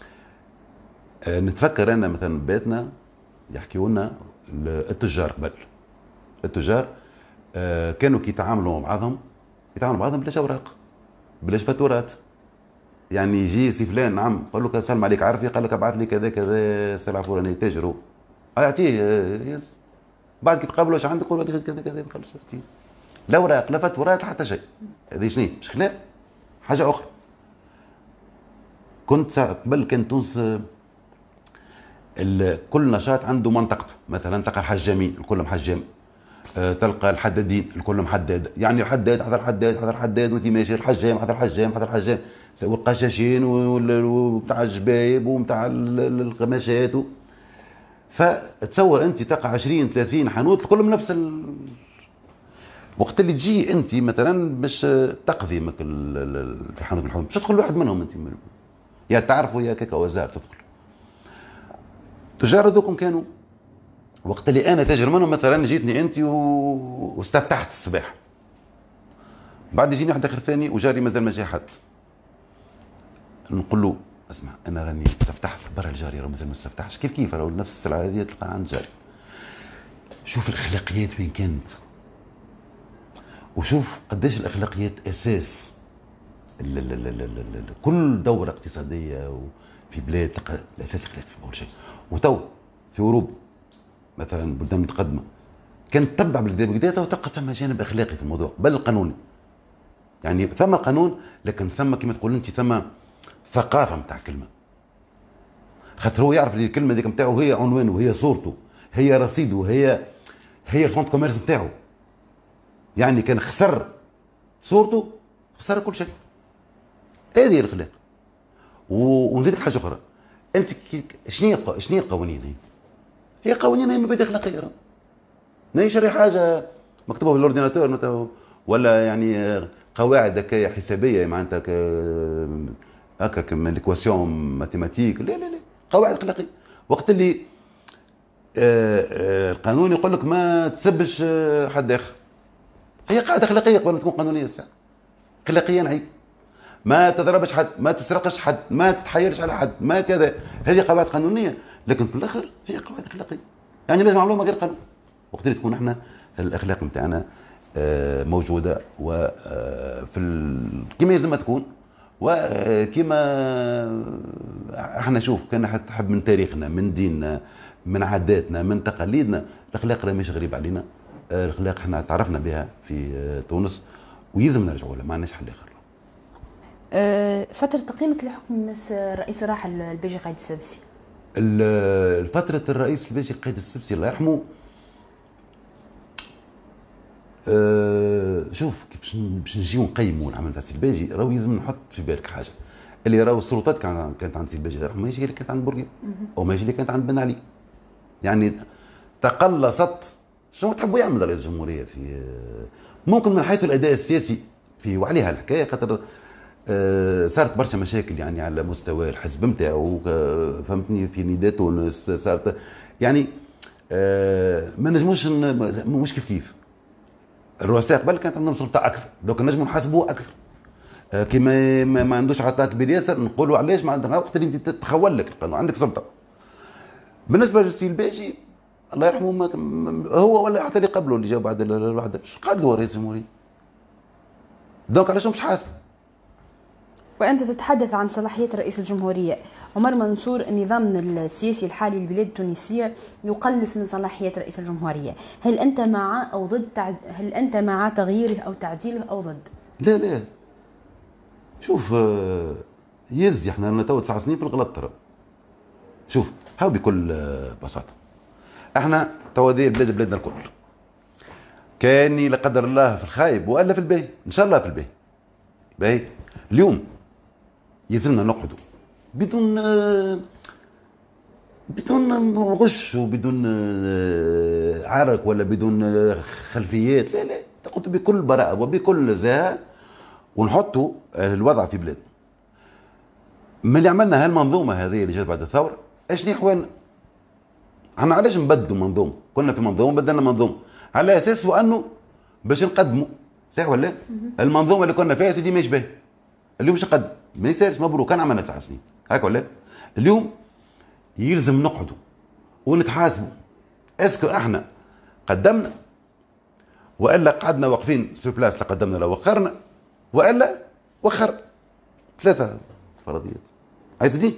نتفكر انا مثلا بيتنا يحكيوا لنا التجار قبل، التجار آه كانوا كي يتعاملوا مع بعضهم يتعاملوا مع بعضهم بلاش اوراق، بلاش فاتورات. يعني يجي سي فلان نعم قال له سلم عليك عارفي، قال لك ابعث لي كذا كذا سلعه فلانيه تاجروا اعطيه آه بعد كي تقابلوا ايش عندك يقول لك كذا كذا خلص اعطيه. لا اوراق لا فاتورات حتى شيء. هذه شنو مش خلاق حاجه اخرى. كنت قبل كان تونس كل نشاط عنده منطقته، مثلا تلقى الحجامين الكل محجم، أه تلقى الحدادين الكل محدد، يعني الحداد حضر حداد حضر حداد وانت ماشي، الحجام حضر حجام حضر حجام، والقشاشين وبتاع الجبايب وبتاع القماشات. فتصور انت تلقى عشرين ثلاثين حانوت كلهم نفس ال... وقت اللي تجي انت مثلا باش تقضي مك في حانوت من الحانوت باش تدخل واحد منهم انت من... يا تعرفوا يا كيكا وزار تدخل. تجار هذوكم كانوا وقت اللي انا تاجر منهم، مثلا جيتني انت و... واستفتحت الصباح، بعد يجيني واحد اخر ثاني وجاري مازال ما جاي حد، نقول له اسمع انا راني استفتحت برا الجاري راه مازال ما استفتحش، كيف كيف راه نفس السلعه هذه تلقاها عند جاري. شوف الاخلاقيات وين كانت، وشوف قداش الاخلاقيات اساس ال ال ال ال ال ال كل دوره اقتصاديه وفي بلاد تلقى الاساس اخلاقي في اول شيء. وتو في اوروبا مثلا بلدان متقدمه كانت تتبع بالكدا وتلقى ثم جانب اخلاقي في الموضوع بل القانوني. يعني ثم قانون لكن ثم كما تقول انت ثم ثقافه نتاع كلمه، خاطر هو يعرف اللي الكلمه ذيك نتاعو هي عنوانه وهي صورته هي رصيده هي هي الفونت كوميرس نتاعو. يعني كان خسر صورته خسر كل شيء. هذه هي الاخلاق. ونزيدك حاجه اخرى، انت شنو شنو القوانين هي؟ هي قوانين هي مبادئ اخلاقيه، ما هيش حاجه مكتوبه في الاورديناتور ولا يعني قواعد هكايا حسابيه معناتها هكا كما ليكواسيون ماتيماتيك، لا لا لا قواعد اخلاقيه. وقت اللي آآ آآ القانون يقول لك ما تسبش حد اخر، هي قاعده اخلاقيه قبل ما تكون قانونيه. الساعه اخلاقيا عيب، ما تضربش حد، ما تسرقش حد، ما تتحايلش على حد، ما كذا، هذه قواعد قانونيه، لكن في الاخر هي قواعد اخلاقيه. يعني لازم نعملوها غير قانون. وقت اللي تكون احنا الاخلاق نتاعنا موجوده وفي كما لازم تكون، وكما احنا شوف كان حتى تحب من تاريخنا من ديننا من عاداتنا من تقاليدنا، الاخلاق راه مش غريب علينا. الاخلاق احنا تعرفنا بها في تونس ويلزم نرجعوا لها، ما عندناش حل اخر. فترة تقييمك لحكم الرئيس الراحل البيجي قايد السبسي؟ فترة الرئيس البيجي قايد السبسي الله يرحمه، أه شوف كيف باش نجيو نقيموا العمل تاع السي الباجي، راهو لازم نحط في بالك حاجه اللي راهو السلطات كانت عند السي الباجي الله يرحمه ماشي اللي كانت عند بورقيبه او ماشي اللي كانت عند بن علي. يعني تقلصت. شنو تحبوا يعمل رئيس الجمهوريه في ممكن من حيث الاداء السياسي في وعليها الحكايه، خاطر أه صارت برشا مشاكل يعني على مستوى الحزب نتاعو فهمتني في نداء تونس صارت يعني أه ما نجموش مش كيف كيف. الرؤساء قبل كانت عندهم سلطه اكثر، دوك نجموا نحاسبوه اكثر. أه كيما ما, ما عندوش عطاء كبير ياسر نقولوا علاش ما عندك وقت اللي انت تتخول لك القانون عندك سلطه. بالنسبه للسي الباجي الله يرحمه ما هو ولا حتى اللي قبله اللي جاوا بعد الوحده مش قاد له رئيس الجمهوريه. دونك علاش مش حاسب؟ وأنت تتحدث عن صلاحيات رئيس الجمهورية. عمر منصور النظام السياسي الحالي للبلاد التونسية يقلص من صلاحيات رئيس الجمهورية، هل أنت مع أو ضد تعد... هل أنت مع تغييره أو تعديله أو ضد؟ لا لا شوف يزي احنا لنا تو تسع سنين في الغلط ترى. شوف هاو بكل بساطة احنا تو هذه البلاد بلادنا الكل كاني لا قدر الله في الخايب والا في الباهي، ان شاء الله في الباهي. باهي اليوم يلزمنا نقعدوا بدون بدون غش وبدون عرق ولا بدون خلفيات، لا لا تقعد بكل براءة وبكل نزاهة ونحطوا الوضع في بلادنا. من اللي عملنا هالمنظومة هذه اللي جات بعد الثورة اشني احوالنا؟ احنا علاش نبدلوا منظومة؟ كنا في منظومة بدلنا منظومة على اساس وانه باش نقدموا صح ولا؟ المنظومة اللي كنا فيها سيدي ماهيش باهية. اليوم باش نقدم ما يسالش مبروك كان عملنا تسع سنين هاك ولا؟ اليوم يلزم نقعدوا ونتحاسبوا اسكو احنا قدمنا والا قعدنا واقفين سو بلاس لا قدمنا لا وخرنا، والا وخر. ثلاثه فرضيات عايز دي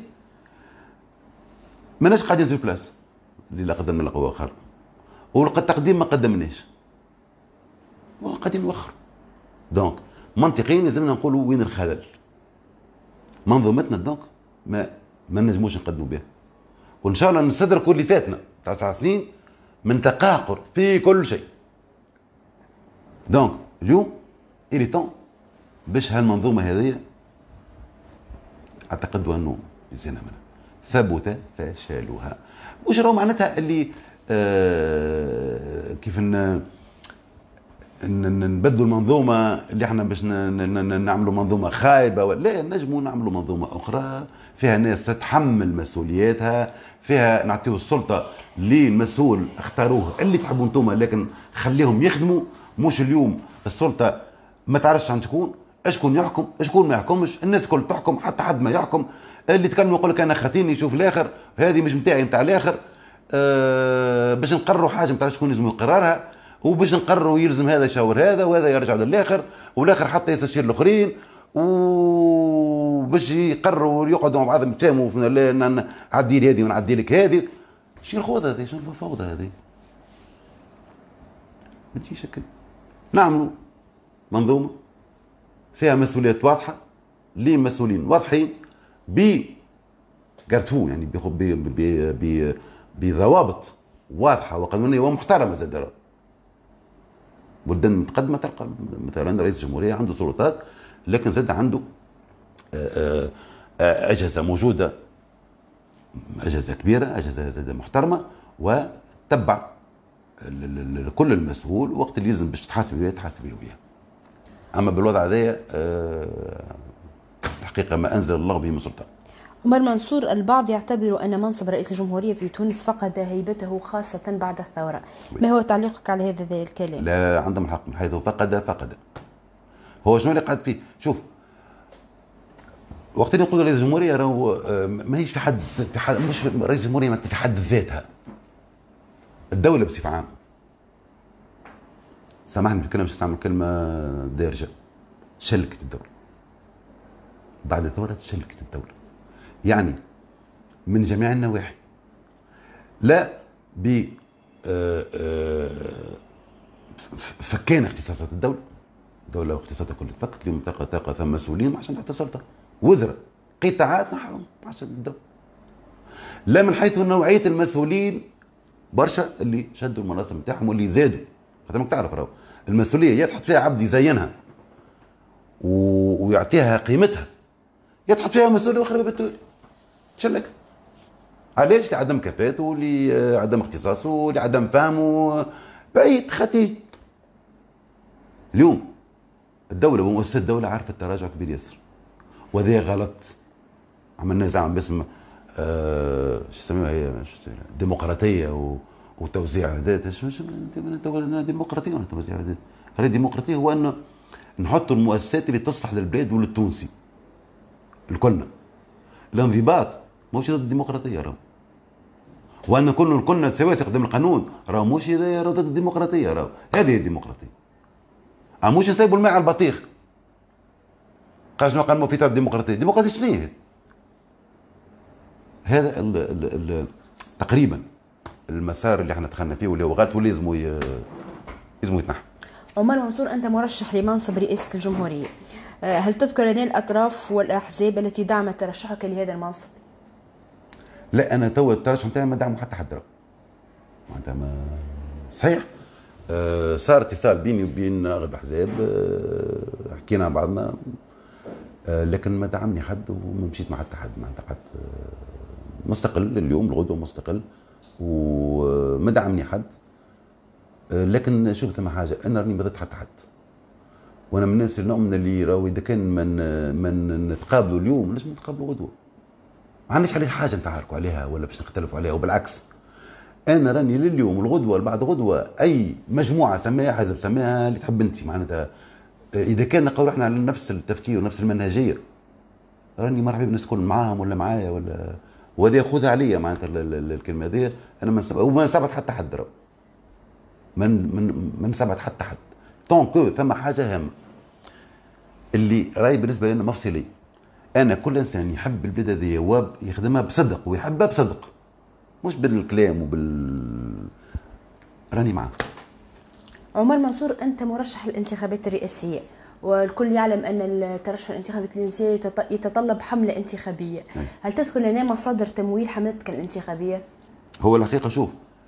ماناش قاعدين سو بلاس اللي لا قدمنا لا وخرنا، والتقديم ما قدمناش قاعدين نوخر. دونك منطقيا لازمنا نقولوا وين الخلل. منظومتنا دونك ما ما نجموش نقدموا بها، وان شاء الله نستدركوا اللي فاتنا تسع سنين من تقاقر في كل شيء. دونك اليوم إلي طون باش هالمنظومه هذه اعتقد انه يزينا منها ثبت فشلها. وش راهو معناتها اللي آه كيف ن نبدلوا المنظومه اللي احنا باش نعملوا منظومه خايبه، ولا لا نجموا نعملوا منظومه اخرى فيها ناس تتحمل مسؤولياتها، فيها نعطيو السلطه للمسؤول اختاروه اللي تحبوا انتم، لكن خليهم يخدموا. مش اليوم السلطه ما تعرفش عن شكون، اشكون يحكم اشكون ما يحكمش، الناس الكل تحكم حتى حد ما يحكم. اللي يتكلم يقول لك انا خاتيني يشوف الاخر، هذه مش نتاعي نتاع الاخر. أه باش نقرروا حاجه ما تعرفش شكون لازم يقررها، وباش نقرروا يلزم هذا يشاور هذا وهذا يرجع للاخر، والاخر حتى يستشير الاخرين، وباش يقرروا يقعدوا مع بعضهم يتفاهموا نعدي لي هذه ونعدي لك هذه. شنو الخوذه هذه؟ شنو الفوضى هذه؟ ما تجيش هكا. نعملوا منظومه فيها مسؤوليات واضحه لمسؤولين واضحين ب كارتفو، يعني بضوابط واضحه وقانونيه ومحترمه. زاد بلدان متقدمه تلقى مثلا رئيس الجمهوريه عنده سلطات، لكن زاد عنده اجهزه موجوده، اجهزه كبيره، اجهزه محترمه، وتتبع كل المسؤول وقت اللي يلزم باش تحاسب وياه تحاسب وياه. اما بالوضع هذايا الحقيقه ما انزل الله به من سلطان. عمر منصور، البعض يعتبر أن منصب رئيس الجمهورية في تونس فقد هيبته خاصة بعد الثورة، ما هو تعليقك على هذا الكلام؟ لا، عندهم الحق، من حيث فقد فقد. هو شنو اللي قاعد فيه؟ شوف، وقت اللي نقول رئيس الجمهورية راهو ماهيش في حد في حد مش رئيس الجمهورية في حد ذاتها. الدولة بصفة عامة. سامحني في الكلمة، باش نستعمل كلمة دارجة. شلكت الدولة. بعد الثورة شلكت الدولة. يعني من جميع النواحي، لا ب فكينا اختصاصات الدوله، الدوله واختصاصاتها كلها تفكت. اليوم تلقى تلقى ثم مسؤولين عشان تحت السلطه، وزراء، قطاعات نحو عشان الدوله. لا من حيث نوعيه المسؤولين، برشا اللي شدوا المناصب نتاعهم واللي زادوا. خاطر تعرف راهو المسؤوليه يا تحط فيها عبد يزينها ويعطيها قيمتها، يا تحط فيها مسؤوليه اخرى بالتالي تشلك. علاش؟ لعدم كفاءته، لعدم اختصاصه، لعدم فهمه، بعيد خطي. اليوم الدولة ومؤسسات الدولة عارفة تراجع كبير ياسر، وهذا غلط. عملنا زعما باسم آه شو يسموها هي ديمقراطية وتوزيع عداد. ديمقراطية ولا توزيع عداد؟ الديمقراطية هو أن نحطوا المؤسسات اللي تصلح للبلاد وللتونسي الكلنا. الانضباط ماهوش ضد الديمقراطيه راهو، وان كنا كنا سواسي قدام القانون راهو ماهوش ضد الديمقراطيه راهو. هذه هي الديمقراطيه. اما مش نسيبوا الماء على البطيخ. قال شنو قال في الديمقراطيه؟ الديمقراطيه شنو هي؟ هذا ال ال ال تقريبا المسار اللي احنا دخلنا فيه واللي هو غلط واللي لازم لازم يتنحى. عمر منصور، انت مرشح لمنصب رئاسه الجمهوريه، هل تذكر لنا الاطراف والاحزاب التي دعمت ترشحك لهذا المنصب؟ لا، انا تو الترشح نتاعي ما دعمه حتى حد. معناتها ما صحيح. آه صار اتصال بيني وبين اغلب الاحزاب، آه حكينا مع بعضنا، آه لكن ما دعمني حد وما مشيت مع حتى حد. معناتها قعدت آه مستقل اليوم، الغدوه مستقل وما دعمني حد. آه لكن شوف ثم حاجه، انا راني ما ضد حتى حد، وانا من الناس اللي نؤمن اللي راهو اذا كان من من نتقابلوا اليوم لازم نتقابلوا غدوه. ما عنديش عليه حاجه نتعاركوا عليها ولا باش نختلفوا عليها، وبالعكس انا راني لليوم والغدوه بعد غدوه اي مجموعه سميها حزب سميها اللي تحب انت. معناتها اذا كان نقول احنا على نفس التفكير ونفس المنهجيه راني مرحبا بالناس الكل معاهم ولا معايا ولا، وهذا ياخذها عليا. معناتها الكلمه هذه انا ما وما نسبت حتى حد راهو، من من ما نسبت حتى حد. طونكو ثم حاجه هامه اللي راهي بالنسبه لنا مفصليه. انا كل انسان يحب البلاد هذه يخدمها بصدق ويحبها بصدق، مش بالكلام وبال راني معاه. عمر منصور، انت مرشح للانتخابات الرئاسيه، والكل يعلم ان الترشح للانتخابات الرئاسيه يتطلب حمله انتخابيه. أي. هل تذكر لنا مصادر تمويل حملتك الانتخابيه؟ هو الحقيقه شوف،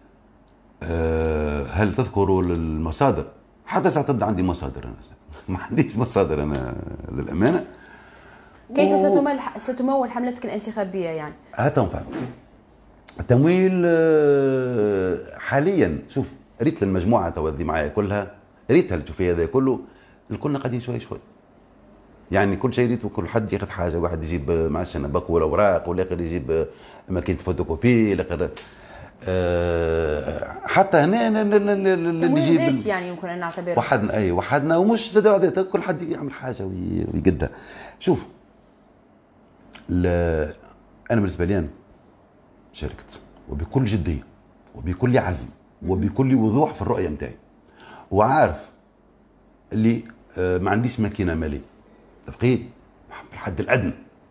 أه هل تذكروا المصادر؟ حتى ساعة تبدا عندي مصادر انا ما عنديش مصادر انا للامانه. كيف و... ستمول ستمول حملتك الانتخابيه يعني؟ هات نفهم التمويل حاليا. شوف ريت المجموعه تودي معايا كلها، ريتها اللي تشوفي هذا كله الكلنا قاعدين شوي شوي يعني كل شيء ريته كل حد ياخذ حاجه، واحد يجيب معلش انا باك ولا اوراق، والاخر يجيب ماكينه فوتوكوبي، الاخر أه حتى هنا اللي يجيب ذات يعني يمكن ان نعتبره وحدنا. اي وحدنا ومش زاد عادات، كل حد يعمل حاجه ويقدها. شوف انا بالنسبه لي أنا شاركت وبكل جديه وبكل عزم وبكل وضوح في الرؤيه نتاعي، وعارف اللي ما عنديش ماكينه ماليه تفقيد بالحد الادنى،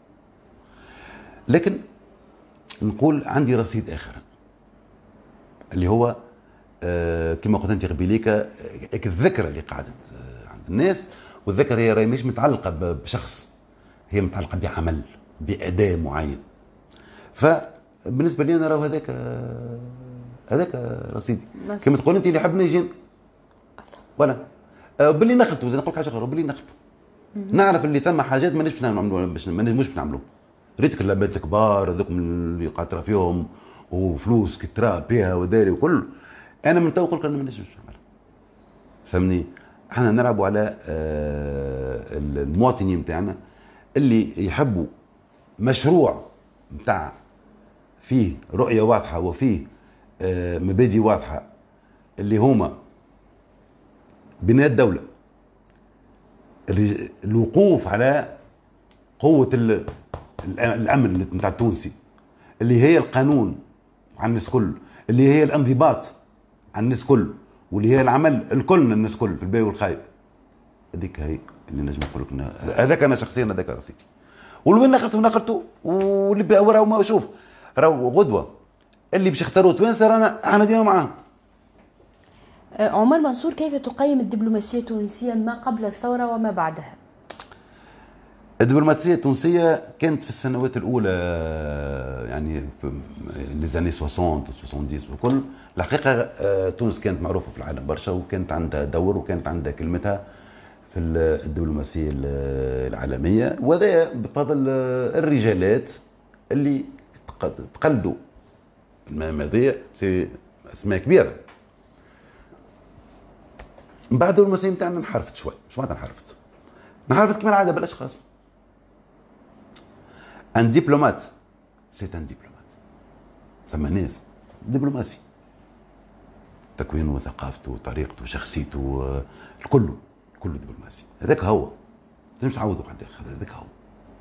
لكن نقول عندي رصيد اخر اللي هو كما قلت انت قبيليك الذكرى اللي قاعده عند الناس، والذكرى هي راهي مش متعلقه بشخص، هي متعلقه بعمل باداء معين. فبالنسبه لي انا راهو هذاك هذاك رصيدي. كما تقول انت اللي حبنا يجي ولا باللي نخلطوا، زي نقول لك حاجه اخرى باللي نخلطوا. نعرف اللي ثم حاجات مانيش باش نعملوها، باش مانيش باش نعملوها. ريتك اللابات الكبار هذوك اللي قاطره فيهم وفلوس كترا بها وداري وكل، انا من تو نقول لك انا مانيش باش نعملها. فهمني؟ احنا نلعبوا على المواطنين نتاعنا اللي يحبوا مشروع نتاع فيه رؤيه واضحه وفيه مبادئ واضحه، اللي هما بناء الدوله، الوقوف على قوه الامن نتاع التونسي، اللي هي القانون على الناس كل، اللي هي الانضباط على الناس كل، واللي هي العمل الكل الناس كل في الباهي والخايب. هذيك هي اللي نجم نقول لك هذاك انا شخصيا هذاك رصيدي. والوين نقلته نقلته واللي راهو ما شوف راهو غدوه اللي باش يختاروا توانسه رانا احنا ديما معاهم. عمر منصور، كيف تقيم الدبلوماسيه التونسيه ما قبل الثوره وما بعدها؟ الدبلوماسيه التونسيه كانت في السنوات الاولى يعني في ليزاني ستين وسبعين وكل، الحقيقه تونس كانت معروفه في العالم برشا، وكانت عندها دور وكانت عندها كلمتها في الدبلوماسيه العالميه، وهذا بفضل الرجالات اللي تقلدوا المهام هذه، اسماء كبيره. من بعد الدبلوماسيه نتاعنا انحرفت شوي، مش معناتها انحرفت، انحرفت كما العاده بالاشخاص. ان دبلومات سي ان دبلومات، ثم ناس دبلوماسي تكوينه وثقافته وطريقته وشخصيته الكل كله دبلوماسي، هذاك هو مش تعوضوا حد اخر، هذاك هو.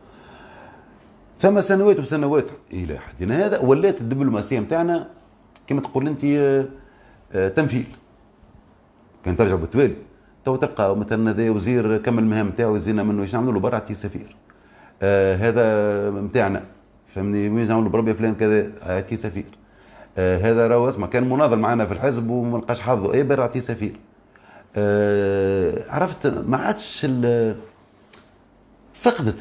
ثم سنوات وسنوات الى حدنا هذا ولات الدبلوماسيه نتاعنا كما تقول انت تمثيل. كان ترجع بالتوالي تو تلقى مثلا هذا وزير كمل المهام نتاعو يزينا منه ايش نعملوا له برا عطيه سفير، آه هذا نتاعنا فهمني وين نعملوا بربي فلان كذا عطيه سفير، آه هذا راهو اسمع كان مناضل معنا في الحزب وما لقاش حظه اي برا عطيه سفير. آه عرفت ما عادش فقدت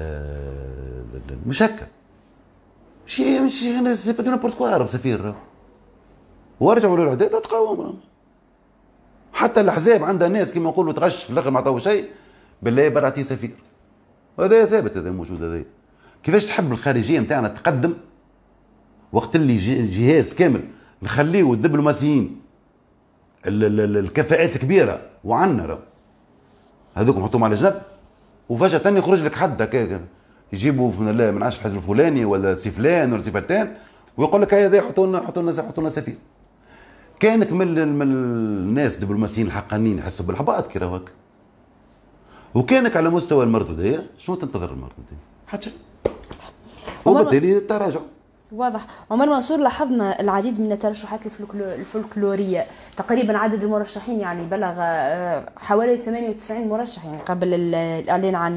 المشكل شيء مش انا سي با دو نابورت كوا سفير، ورجعوا للعداد تقاوم. حتى الاحزاب عندها ناس كما نقولوا تغش في الاخر ما عطاو شيء بالله برا عطيه سفير، هذا ثابت هذا موجود. هذا كيفاش تحب الخارجيه نتاعنا تقدم وقت اللي جهاز كامل نخليه الدبلوماسيين الكفاءات الكبيره وعنا هذوك نحطوهم على جنب، وفجاه يخرج لك حد هكا يجيبوا من من عاش الحزب الفلاني ولا سي فلان ولا سي فلتان ويقول لك هذا يحطوا لنا يحطوا لنا يحطوا لنا سفير. كانك من من الناس الدبلوماسيين الحقانيين يحسوا بالحباط كي راهو هكا، وكانك على مستوى المردوديه شنو تنتظر المردوديه؟ حتى شيء، وبالتالي التراجع. واضح. عمر منصور، لاحظنا العديد من الترشحات الفولكلورية، تقريبا عدد المرشحين يعني بلغ حوالي ثمانية وتسعين مرشح يعني قبل الإعلان عن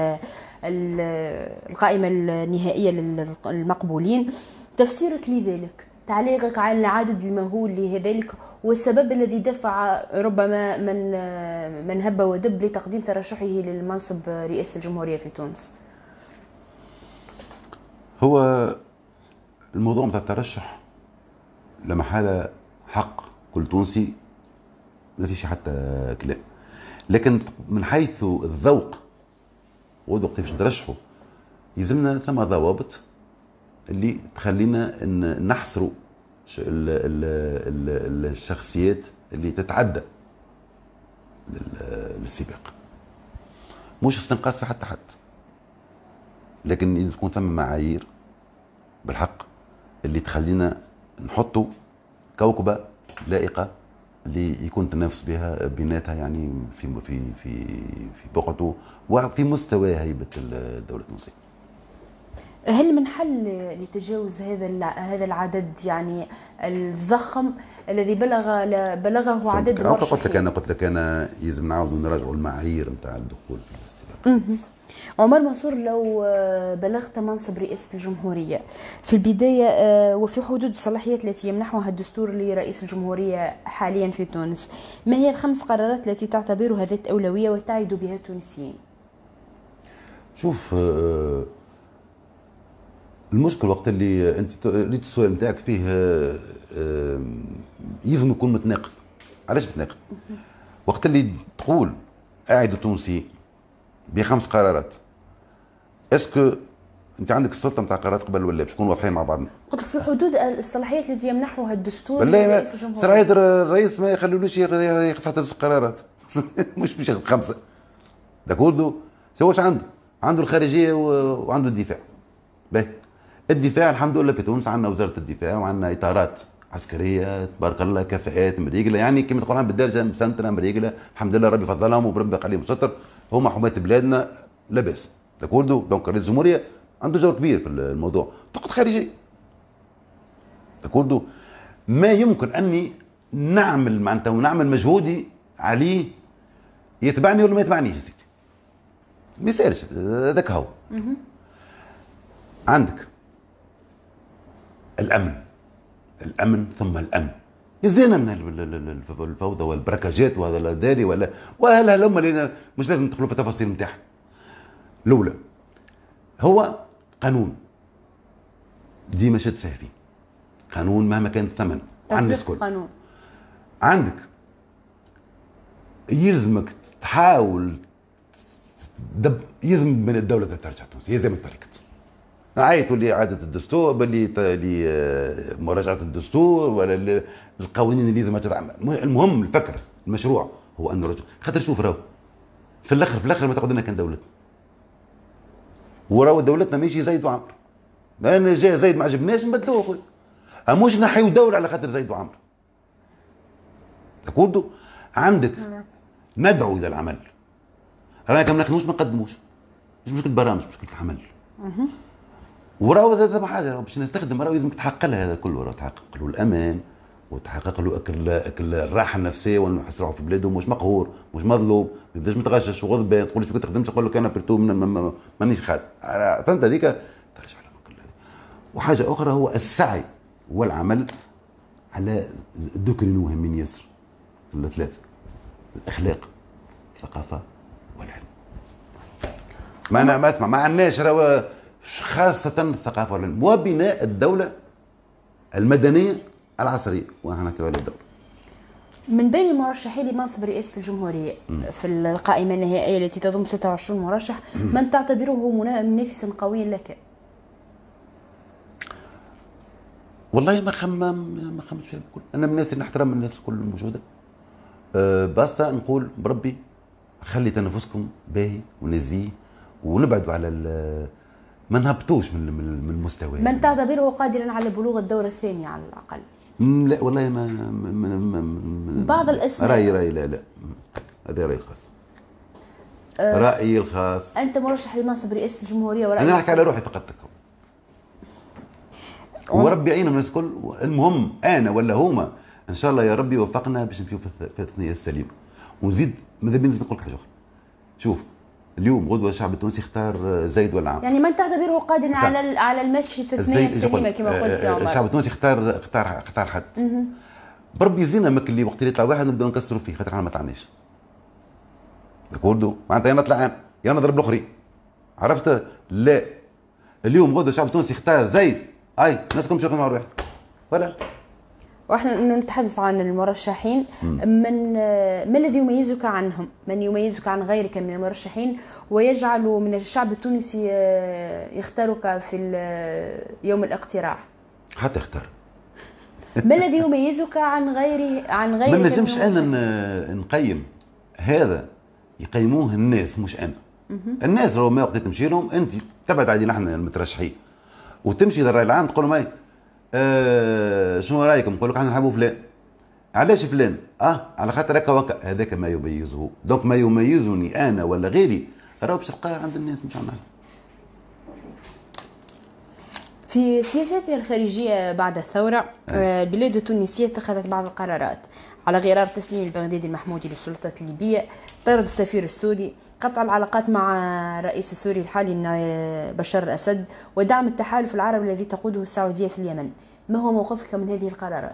القائمة النهائية للمقبولين. تفسيرك لذلك، تعليقك على العدد المهول لذلك، والسبب الذي دفع ربما من من هب ودب لتقديم ترشحه للمنصب رئاسة الجمهورية في تونس؟ هو الموضوع متاع الترشح لمحالة حق كل تونسي، ما فيش حتى كلام، لكن من حيث الذوق والوقت باش نترشحوا يلزمنا ثم ضوابط اللي تخلينا ان نحصروا الشخصيات اللي تتعدى للسباق، مش استنقاص في حتى حد، لكن تكون ثم معايير بالحق اللي تخلينا نحطوا كوكبه لائقه اللي يكون تنافس بها بيناتها يعني في في في في بقعته وفي مستوى هيبه الدوله التونسيه. هل من حل لتجاوز هذا هذا العدد يعني الضخم الذي بلغ بلغه عدد المرشحين؟ قلت لك انا قلت لك انا لازم نعاودوا نراجعوا المعايير نتاع الدخول في السباق. عمر منصور، لو بلغت منصب رئاسة الجمهورية في البداية وفي حدود الصلاحيات التي يمنحها الدستور لرئيس الجمهورية حاليا في تونس، ما هي الخمس قرارات التي تعتبرها ذات أولوية وتعد بها التونسيين؟ شوف، المشكل وقت اللي انت ريت السؤال نتاعك فيه يلزم يكون متناقض. علاش متناقض؟ وقت اللي تقول قاعد التونسي بخمس قرارات، اسكو انت عندك السلطه نتاع قرارات قبل ولا باش نكونوا واضحين مع بعضنا؟ قلت لك في حدود الصلاحيات التي يمنحها الدستور لرئيس الجمهوريه. صلاحيات الرئيس ما يخلولوش ياخذ حتى ست قرارات مش باش ياخذ خمسه. داكوردو، هو واش عنده؟ عنده الخارجيه وعنده الدفاع. باهي، الدفاع الحمد لله في تونس عندنا وزاره الدفاع وعندنا اطارات عسكريه تبارك الله، كفاءات مريقله، يعني كما تقول بالدرجه مسنتره مريقله، الحمد لله ربي فضلهم وربي عليهم ستر، هما حماة بلادنا لاباس. داكوردو، دونك رئيس الجمهوريه عنده دور كبير في الموضوع، طاقه خارجيه. داكوردو، ما يمكن اني نعمل معناتها ونعمل مجهودي عليه يتبعني ولا ما يتبعنيش يا سيدي. ما يسالش هذاك هو. عندك الامن، الامن ثم الامن، يزينا من الفوضى والبركاجات وهذا الداري ولا وهلا هلما اللي مش لازم ندخلوا في التفاصيل نتاعها. الاولى هو قانون ديما شد فيه فيه، قانون مهما كان الثمن عن الناس الكل. قانون عندك يلزمك تحاول دب، يلزم من الدوله ترجع تونس، هي زي ما تبركت. عيطوا لي اعاده الدستور، باللي مراجعه الدستور ولا القوانين اللي لازم تتعمل. المهم الفكره، المشروع هو انه رجل، خاطر شوف راهو في الاخر في الاخر ما تاخذ لنا كان دولتنا، وراهو دولتنا ماشي زيد وعمر. لان جاي زيد ما عجبناش نبدلوه اخويا، مش نحيو دوله على خاطر زيد وعمر. تقولوا عندك ندعو الى العمل، رانا كم نخدموش ما نقدموش، مش مشكله برامج، مشكله عمل. وراهو زاد حاجه باش نستخدم، راهو لازمك تحقق لها هذا كله، راهو تحقق له الامان وتحقق له اكل اكل الراحه النفسيه، وانه يحس روحه في بلاده مش مقهور مش مظلوم، ما يبداش متغشش وغضبان، تقول لي شو تخدمش، تقول لك انا برتو مانيش خادم. فهمت هذيك؟ ترجع لها. وحاجه اخرى هو السعي والعمل على الذكر مهمين ياسر، الثلاثه: الاخلاق، الثقافه، والعلم. ما انا ما اسمع، ما عندناش راهو خاصة الثقافة والعلم وبناء الدولة المدنية العصرية، ونحن كوالي الدولة. من بين المرشحين لمنصب رئاسة الجمهورية م. في القائمة النهائية التي تضم ستة وعشرين مرشح، من تعتبره منافسا قويا لك؟ والله ما خم ما خمش فيها الكل، أنا من الناس اللي نحترم الناس الكل الموجودة. أه باستا نقول بربي خلي تنافسكم باهي ونزيه، ونبعدوا على ما نهبطوش من من المستوى. من تعتبره قادرا على بلوغ الدور الثاني على الاقل؟ لا والله ما, ما, ما, ما بعض الاسماء. رايي رايي لا لا هذا رايي الخاص. أه رايي الخاص. انت مرشح لمنصب رئاسه الجمهوريه ورأيك؟ انا نحكي على روحي فقط. وربي يعينهم الناس الكل. المهم انا ولا هما ان شاء الله يا ربي يوفقنا باش نمشيو في الثنيه السليمه. ونزيد ماذا بينا نزيد نقول لك حاجه اخرى. شوف اليوم غدوه الشعب التونسي اختار زيد ولا عمرو. يعني من تعتبره قادرا على على المشي في الثنيه السليمه كما قلت يا عمر؟ الشعب التونسي اختار اختار اختار حد. بربي يزينا ماك اللي وقت اللي يطلع واحد نبداو نكسروا فيه خاطر احنا ما طلعناش. داكوردو معناتها يا نطلع انا يا نضرب الاخرين. عرفت؟ لا اليوم غدوه الشعب التونسي اختار زيد اي الناس كلهم شغالين مع واحد ولا. واحنا نتحدث عن المرشحين، من ما الذي يميزك عنهم؟ من يميزك عن غيرك من المرشحين ويجعل من الشعب التونسي يختارك في يوم الاقتراع؟ حتى اختار. ما الذي يميزك عن غيري عن غيرك؟ ما نجمش انا نقيم هذا، يقيموه الناس مش انا. الناس لو ما وقت تمشي لهم انت تبعد علينا احنا المترشحين وتمشي للراي العام تقول لهم آه شنو رايكم؟ نقول لك احنا نحبوا فلان. علاش فلان؟ اه على خاطر هكا وهكا. هذاك ما يميزه. دونك ما يميزني انا ولا غيري راهو باش تلقاه عند الناس مش عندنا. في سياساتها الخارجية بعد الثورة البلاد التونسية اتخذت بعض القرارات على غرار تسليم البغدادي المحمودي للسلطات الليبية، طرد السفير السوري، قطع العلاقات مع الرئيس السوري الحالي بشار الأسد، ودعم التحالف العربي الذي تقوده السعودية في اليمن. ما هو موقفك من هذه القرارات؟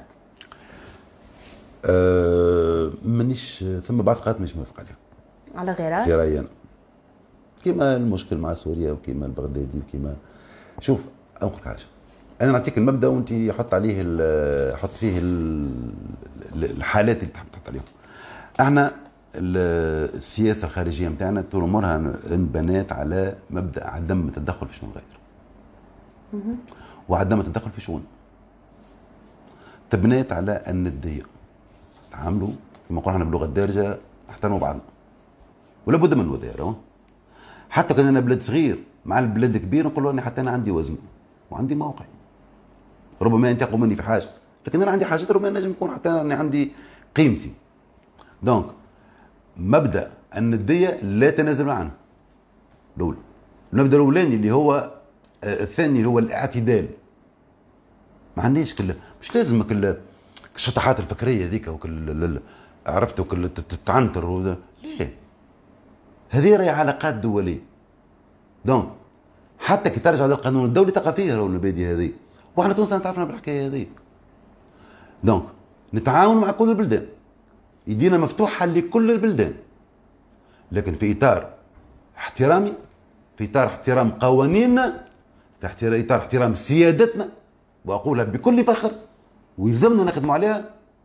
أه مانيش ثم بعض القرارات مش موافق عليها. على غرار؟ في رأيي أنا. كيما المشكل مع سوريا وكيما البغدادي وكيما شوف أقول حاجة. أنا نعطيك المبدأ وأنت حط عليه حط فيه الحالات اللي تحب تحط عليهم. احنا السياسة الخارجية نتاعنا طول عمرها انبنات على مبدأ عدم التدخل في شؤون الغير. وعدم التدخل في شؤون. تبنات على الندية. تعاملوا كما قلنا احنا بلغة الدارجة نحترموا بعضنا. ولا بد من وذيرة. حتى كان انا بلاد صغير مع البلاد الكبير نقول له اني حتى انا عندي وزن وعندي موقع. ربما ينتقوا مني في حاجه لكن انا عندي حاجات ربما نجم يكون حتى انا عندي قيمتي. دونك مبدا النديه لا تنازل عنه. الاولى. المبدا الاولاني اللي هو آه الثاني اللي هو الاعتدال. ما عنديش كل مش لازم كل الشطحات الفكريه ذيك وكل عرفت وكل تتعنتر وده. ليه؟ هذه راهي علاقات دوليه. دونك حتى كي ترجع للقانون الدولي تلقى فيه راهو المبادئ هذه. واحنا تونس تعرفنا بالحكايه هذه. دونك نتعاون مع كل البلدان. يدينا مفتوحه لكل البلدان. لكن في اطار احترامي، في اطار احترام قوانيننا، في اطار احترام سيادتنا، واقولها بكل فخر ويلزمنا نخدموا عليها.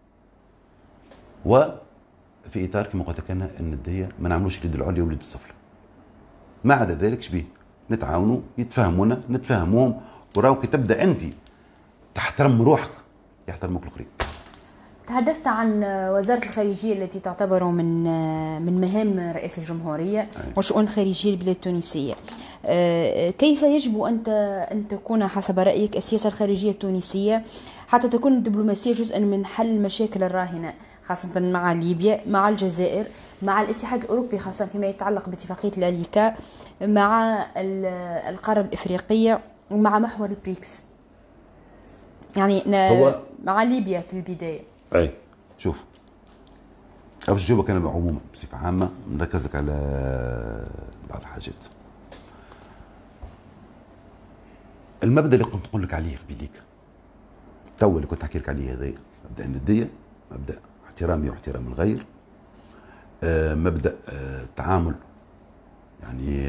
وفي اطار كما قلت لك انا النديه ما نعملوش اليد العليا واليد السفلى. ما عدا ذلك شبيه نتعاونوا يتفاهمونا نتفاهموهم وراو كي تبدا انت تحترم روحك يحترموك الاخرين. تحدثت عن وزارة الخارجية التي تعتبر من من مهام رئيس الجمهورية وشؤون الخارجية للبلاد التونسية. كيف يجب أن أن تكون حسب رأيك السياسة الخارجية التونسية حتى تكون الدبلوماسية جزءا من حل المشاكل الراهنة خاصة مع ليبيا، مع الجزائر، مع الاتحاد الأوروبي خاصة فيما يتعلق باتفاقية الأليكا، مع القارة الإفريقية ومع محور البريكس؟ يعني مع ليبيا في البداية. اي شوف باش نجاوبك انا عموما بصفه عامه نركز لك على بعض الحاجات. المبدا اللي كنت نقول لك عليه قبيليك تو اللي كنت نحكي لك عليه هذايا مبدا النديه، مبدا احترامي واحترام الغير، آه مبدا آه التعامل يعني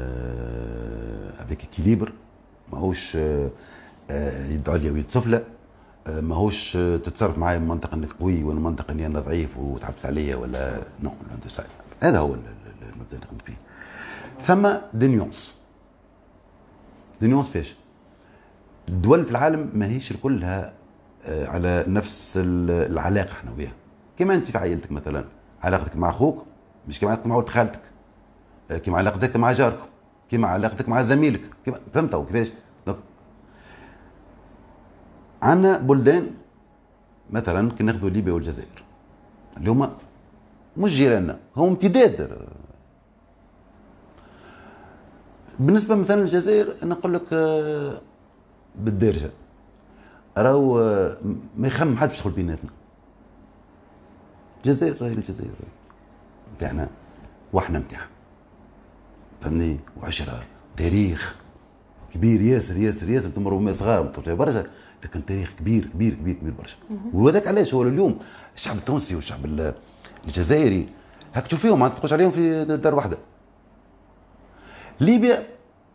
افيك اكيليبر ماهوش آه آه يد عليا ويد سفلى، ماهوش تتصرف معايا من منطقه انك قوي ولا منطقه اني انا ضعيف وتحبس عليا ولا نو. هذا هو المبدا اللي قمت به. ثم دي نيونس. دي نيونس فاش؟ الدول في العالم ماهيش كلها على نفس العلاقه احنا وياها. كما انت في عائلتك مثلا علاقتك مع اخوك مش كما علاقتك مع ولد خالتك، كما علاقتك مع جاركم، كما علاقتك مع زميلك، كما فهمتوا كيفاش؟ عندنا بلدان مثلا كي ناخذوا ليبيا والجزائر اللي هما مش جيراننا، هم امتداد. بالنسبه مثلا للجزائر انا نقول لك بالدارجه راهو ما يخمم حد باش يدخل بيناتنا. الجزائر راهي الجزائر نتاعنا واحنا نتاعها، فهمني، وعشرة تاريخ كبير ياسر ياسر ياسر. انتم ربما صغار برشا، لكن تاريخ كبير كبير كبير كبير برشا. وهذاك علاش هو اليوم الشعب التونسي والشعب الجزائري هاك تشوف فيهم ما تقولش عليهم في دار واحده. ليبيا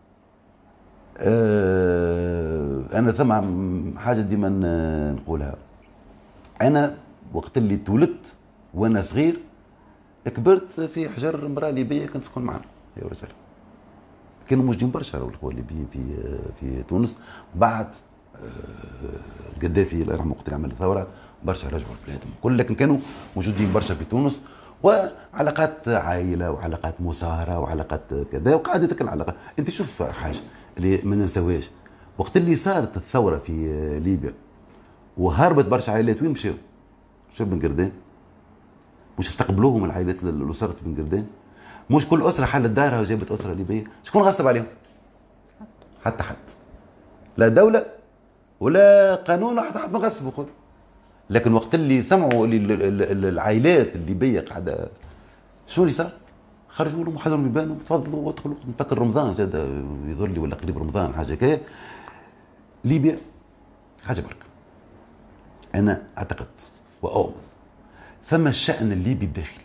آه انا ثم حاجه ديما نقولها، انا وقت اللي تولدت وانا صغير كبرت في حجر امراه ليبيه كانت تسكن معنا هي ورجال، كانوا موجودين برشا الاخوه الليبيين في في تونس. بعد القذافي الله يرحمه وقت اللي عمل الثوره برشا رجعوا لبلادهم كل، لكن كانوا موجودين برشا في تونس، وعلاقات عائله وعلاقات مساهره وعلاقات كذا، وقعدت العلاقات. انت شوف حاجه اللي ما ننساوهاش، وقت اللي صارت الثوره في ليبيا وهربت برشا عائلات، وين مشاو؟ مشاو بن قردان، مش استقبلوهم العائلات اللي صارت بن قردان؟ مش كل اسره حلت دارها وجابت اسره ليبيه؟ شكون غصب عليهم؟ حتى حد، لا دوله ولا قانون، حتى حد ما غصبوا خويا. لكن وقت اللي سمعوا اللي العائلات الليبيه قاعده، شو اللي صار؟ خرجوا لهم وحضروا يبانوا تفضلوا وادخلوا. نفكر رمضان زاد يظهر لي ولا قريب رمضان حاجه كذا. ليبيا حاجه برك، انا اعتقد واؤمن ثم الشأن الليبي الداخلي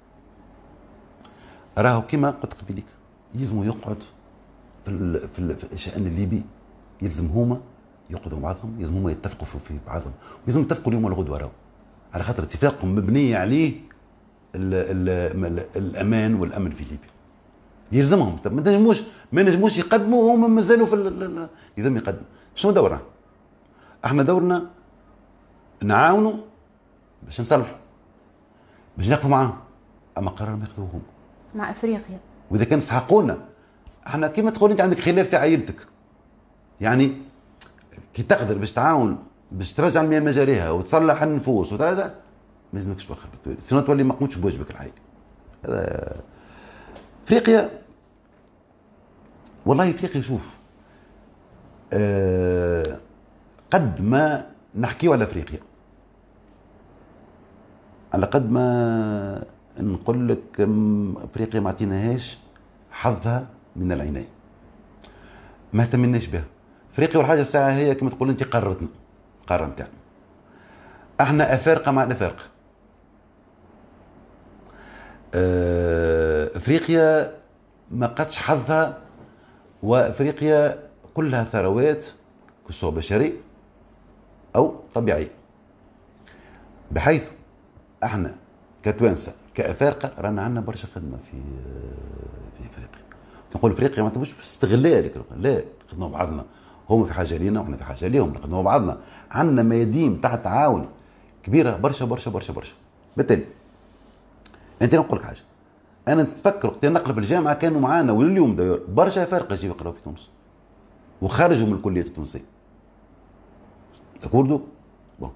راهو كما قلت قبيلك يلزموا يقعد في في الشأن الليبي، يلزم هما يقعدوا بعضهم، يلزم هما يتفقوا في بعضهم، يلزم يتفقوا اليوم والغدوه راهو، على خاطر اتفاقهم مبني عليه ال ال الامان والامن في ليبيا. يلزمهم، ما نجموش ما نجموش يقدموا وهم مازالوا في يلزم يقدموا. شنو دورنا؟ احنا دورنا نعاونوا باش نصلحوا، باش نقفوا معاهم، اما قرار ما ياخذوه هم مع افريقيا. واذا كان استحقونا احنا كيما تقول انت عندك خلاف في عائلتك، يعني كي تقدر باش تعاون باش ترجع المياه مجاريها وتصلح النفوس وترجع، ما يلزمكش توخر بالتوالي، سينو تولي ما قمتش بواجبك العائلي. هذا افريقيا، والله افريقيا شوف أه قد ما نحكيو على افريقيا، على قد ما نقول لك افريقيا ما عطيناهاش حظها من العنايه، ما اهتمناش بها. افريقيا والحاجه الساعه هي كما تقول انت قارتنا، القاره نتاعنا. احنا افارقه مع الافارقه. افريقيا ما قدش حظها، وافريقيا كلها ثروات كسوة بشري او طبيعيه، بحيث احنا كتوانسه كافارقه رانا عندنا برشا خدمه في في افريقيا. نقول افريقيا ما تبوش استغلال، لا نخدموا بعضنا، هم في حاجه لينا واحنا في حاجه ليهم، نخدموا بعضنا، عندنا ميادين تاع تعاون كبيره برشا برشا برشا برشا. بالتالي انت نقول لك حاجه، انا نتفكر وقت نقرا في الجامعه كانوا معانا واليوم برشا افارقه يجيو يقراوا في تونس وخرجوا من الكليات التونسيه. تاكوردو؟ بون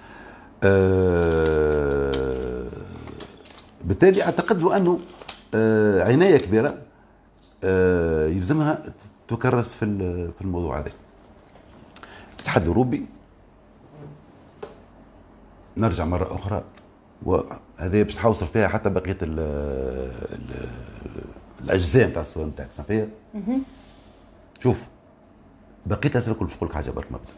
آه بالتالي اعتقد انه آه عنايه كبيره آه يلزمها تكرس في في الموضوع هذا. الاتحاد الاوروبي نرجع مره اخرى، وهذه باش تحوصل فيها حتى بقيه ال ال الاجزاء نتاع السؤال نتاعك صافيه. شوف بقيت اسئله كل باش نقول لك حاجه برك مبدا.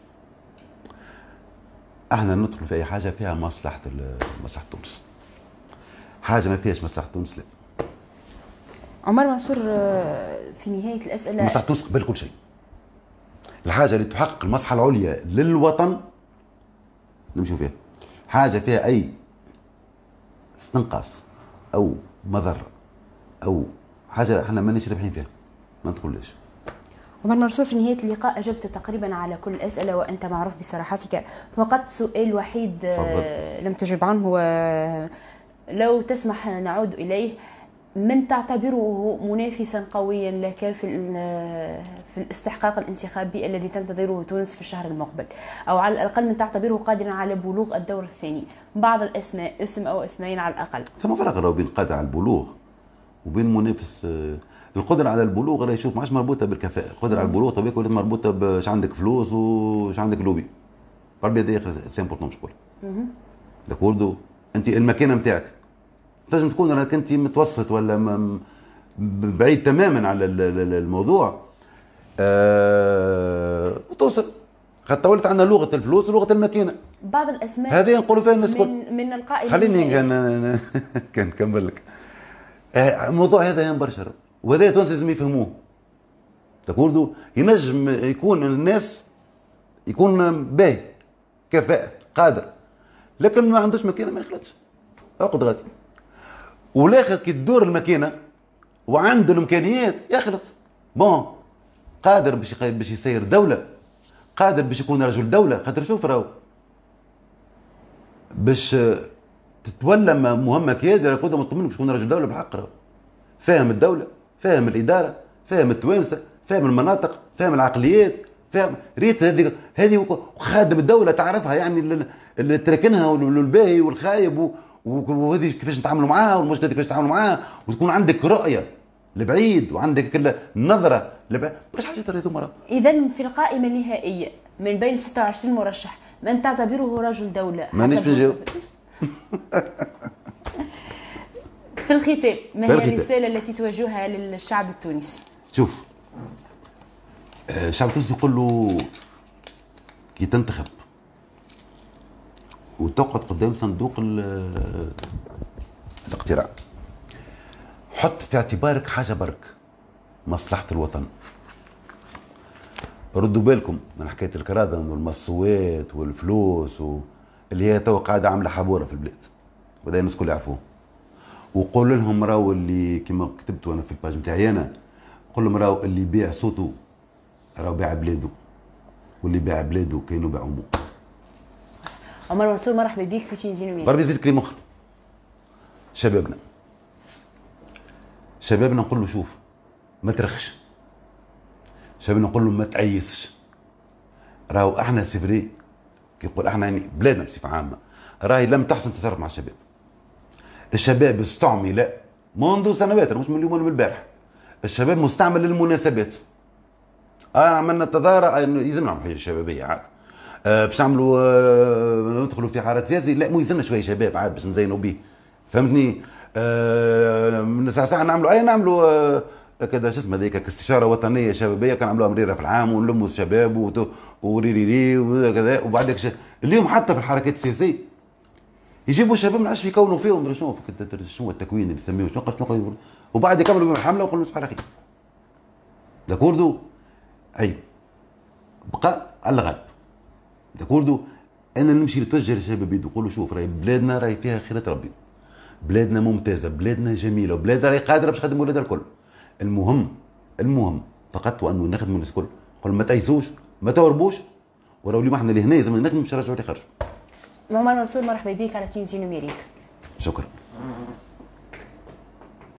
احنا ندخل في اي حاجه فيها مصلحه مصلحه تونس. حاجه ما فيهاش مصلحه تونس لا. عمر منصور، في نهايه الاسئله مصلحه تونس قبل كل شيء. الحاجه اللي تحقق المصلحه العليا للوطن نمشيو فيها. حاجه فيها اي استنقاص او مضره او حاجه احنا مانيش رابحين فيها ما ندخلوش. عمر منصور، في نهايه اللقاء اجبت تقريبا على كل الاسئله وانت معروف بصراحتك، فقط سؤال وحيد فضل. لم تجب عنه، لو تسمح نعود اليه. من تعتبره منافسا قويا لك في في الاستحقاق الانتخابي الذي تنتظره تونس في الشهر المقبل، او على الاقل من تعتبره قادرا على بلوغ الدور الثاني؟ بعض الاسماء، اسم او اثنين على الاقل. ثم فرق بين قادر على البلوغ وبين منافس. القدره على البلوغ راه يشوف ماش مربوطه بالكفاءه، القدره على البلوغ طبيعي ولات مربوطه باش عندك فلوس وش عندك لوبي. بربي هذا سي امبورتون باش نقول. داكوردو انت المكانه نتاعك تنجم تكون راك انت متوسط ولا بعيد تماما على الموضوع أه وتوصل. خاطر ولات عندنا لغه الفلوس ولغه الماكينه. بعض الاسماء هذه نقولوا فيها الناس من, من القائمه. خليني كان كان نكمل لك. الموضوع هذا ينبرشر وهذا التونس لازم يفهموه. تقولوا ينجم يكون الناس يكون باهي كفاءة قادر لكن ما عندوش ماكينه ما يخلطش عقد غادي. والاخر كي تدور الماكينه وعنده الامكانيات يخلط بون قادر باش باش يسير دوله قادر باش يكون رجل دوله. خاطر شوف راهو باش تتولى مهمه كيادي راك ما تطمن باش تكون رجل دوله بالحق. راهو فاهم الدوله فاهم الاداره فاهم التوانسه فاهم المناطق فاهم العقليات فاهم ريت هذه هذه خادم الدوله تعرفها يعني اللي تركنها والباهي والخايب وهذه كيفاش نتعاملوا معاها والمشكله كيفاش نتعاملوا معاها وتكون عندك رؤيه لبعيد وعندك نظره لبعيد باش حاجات هذوما. اذا في القائمه النهائيه من بين ستة وعشرين مرشح من تعتبره رجل دوله؟ مانيش بنجاوب. في الختام ما هي الرساله التي توجهها للشعب التونسي؟ شوف الشعب التونسي يقول له كي تنتخب وتقعد قدام صندوق الاقتراع حط في اعتبارك حاجه برك مصلحه الوطن. ردوا بالكم من حكايه الكرادن والمصوات والفلوس و... اللي هي تو قاعده عامله حبوره في البلاد وهذا الناس الكل يعرفوه. وقول لهم راهو اللي كما كتبت انا في الباج نتاعي انا قول لهم راهو اللي يبيع صوته راهو باع بلاده واللي باع بلاده كاينو باع امه. عمر منصور مرحبا بك في تونسي نوميريك. بربي يزيد كلمه اخرى. شبابنا شبابنا نقول له شوف ما ترخش. شبابنا نقول له ما تعيسش. راهو احنا سيفري كي يقول احنا يعني بلادنا بصفه عامه راهي لم تحسن تصرف مع الشباب. الشباب استعمل منذ سنوات مش من اليوم ولا من البارح. الشباب مستعمل للمناسبات. اه عملنا تظاهره يلزمنا نعملوا حاجه شبابيه عاد. آه باش نعملوا آه ندخلوا في حراك سياسي لا مو يلزمنا شويه شباب عاد باش نزينوا به. فهمتني؟ آه من ساعه ساعه نعملوا اي نعملوا آه كذا شو اسمه هذيك استشاره وطنيه شبابيه كان عملوها مريره في العام ونلموا الشباب وريريري وكذا وبعدك اليوم حتى في الحركات السياسيه يجيبوا الشباب ما نعرفش يكونوا فيهم شنو شنو التكوين اللي يسميوه شنو شنو وبعد يكملوا بهم الحمله ويقولوا صباح الخير. داكوردو اي بقى على الغالب. داكوردو انا نمشي نتوجه للشباب نقول له شوف راهي بلادنا راهي فيها خيرات ربي. بلادنا ممتازه بلادنا جميله وبلادنا راهي قادره باش تخدم ولادها الكل. المهم المهم فقط وانه نخدموا الناس الكل. نقول ما تايسوش ما تهربوش وراو اليوم احنا اللي هنا لازم نخدموا باش نرجعوا اللي خرجوا. عمر منصور مرحبا بك على تونسي نوميريك. شكرا.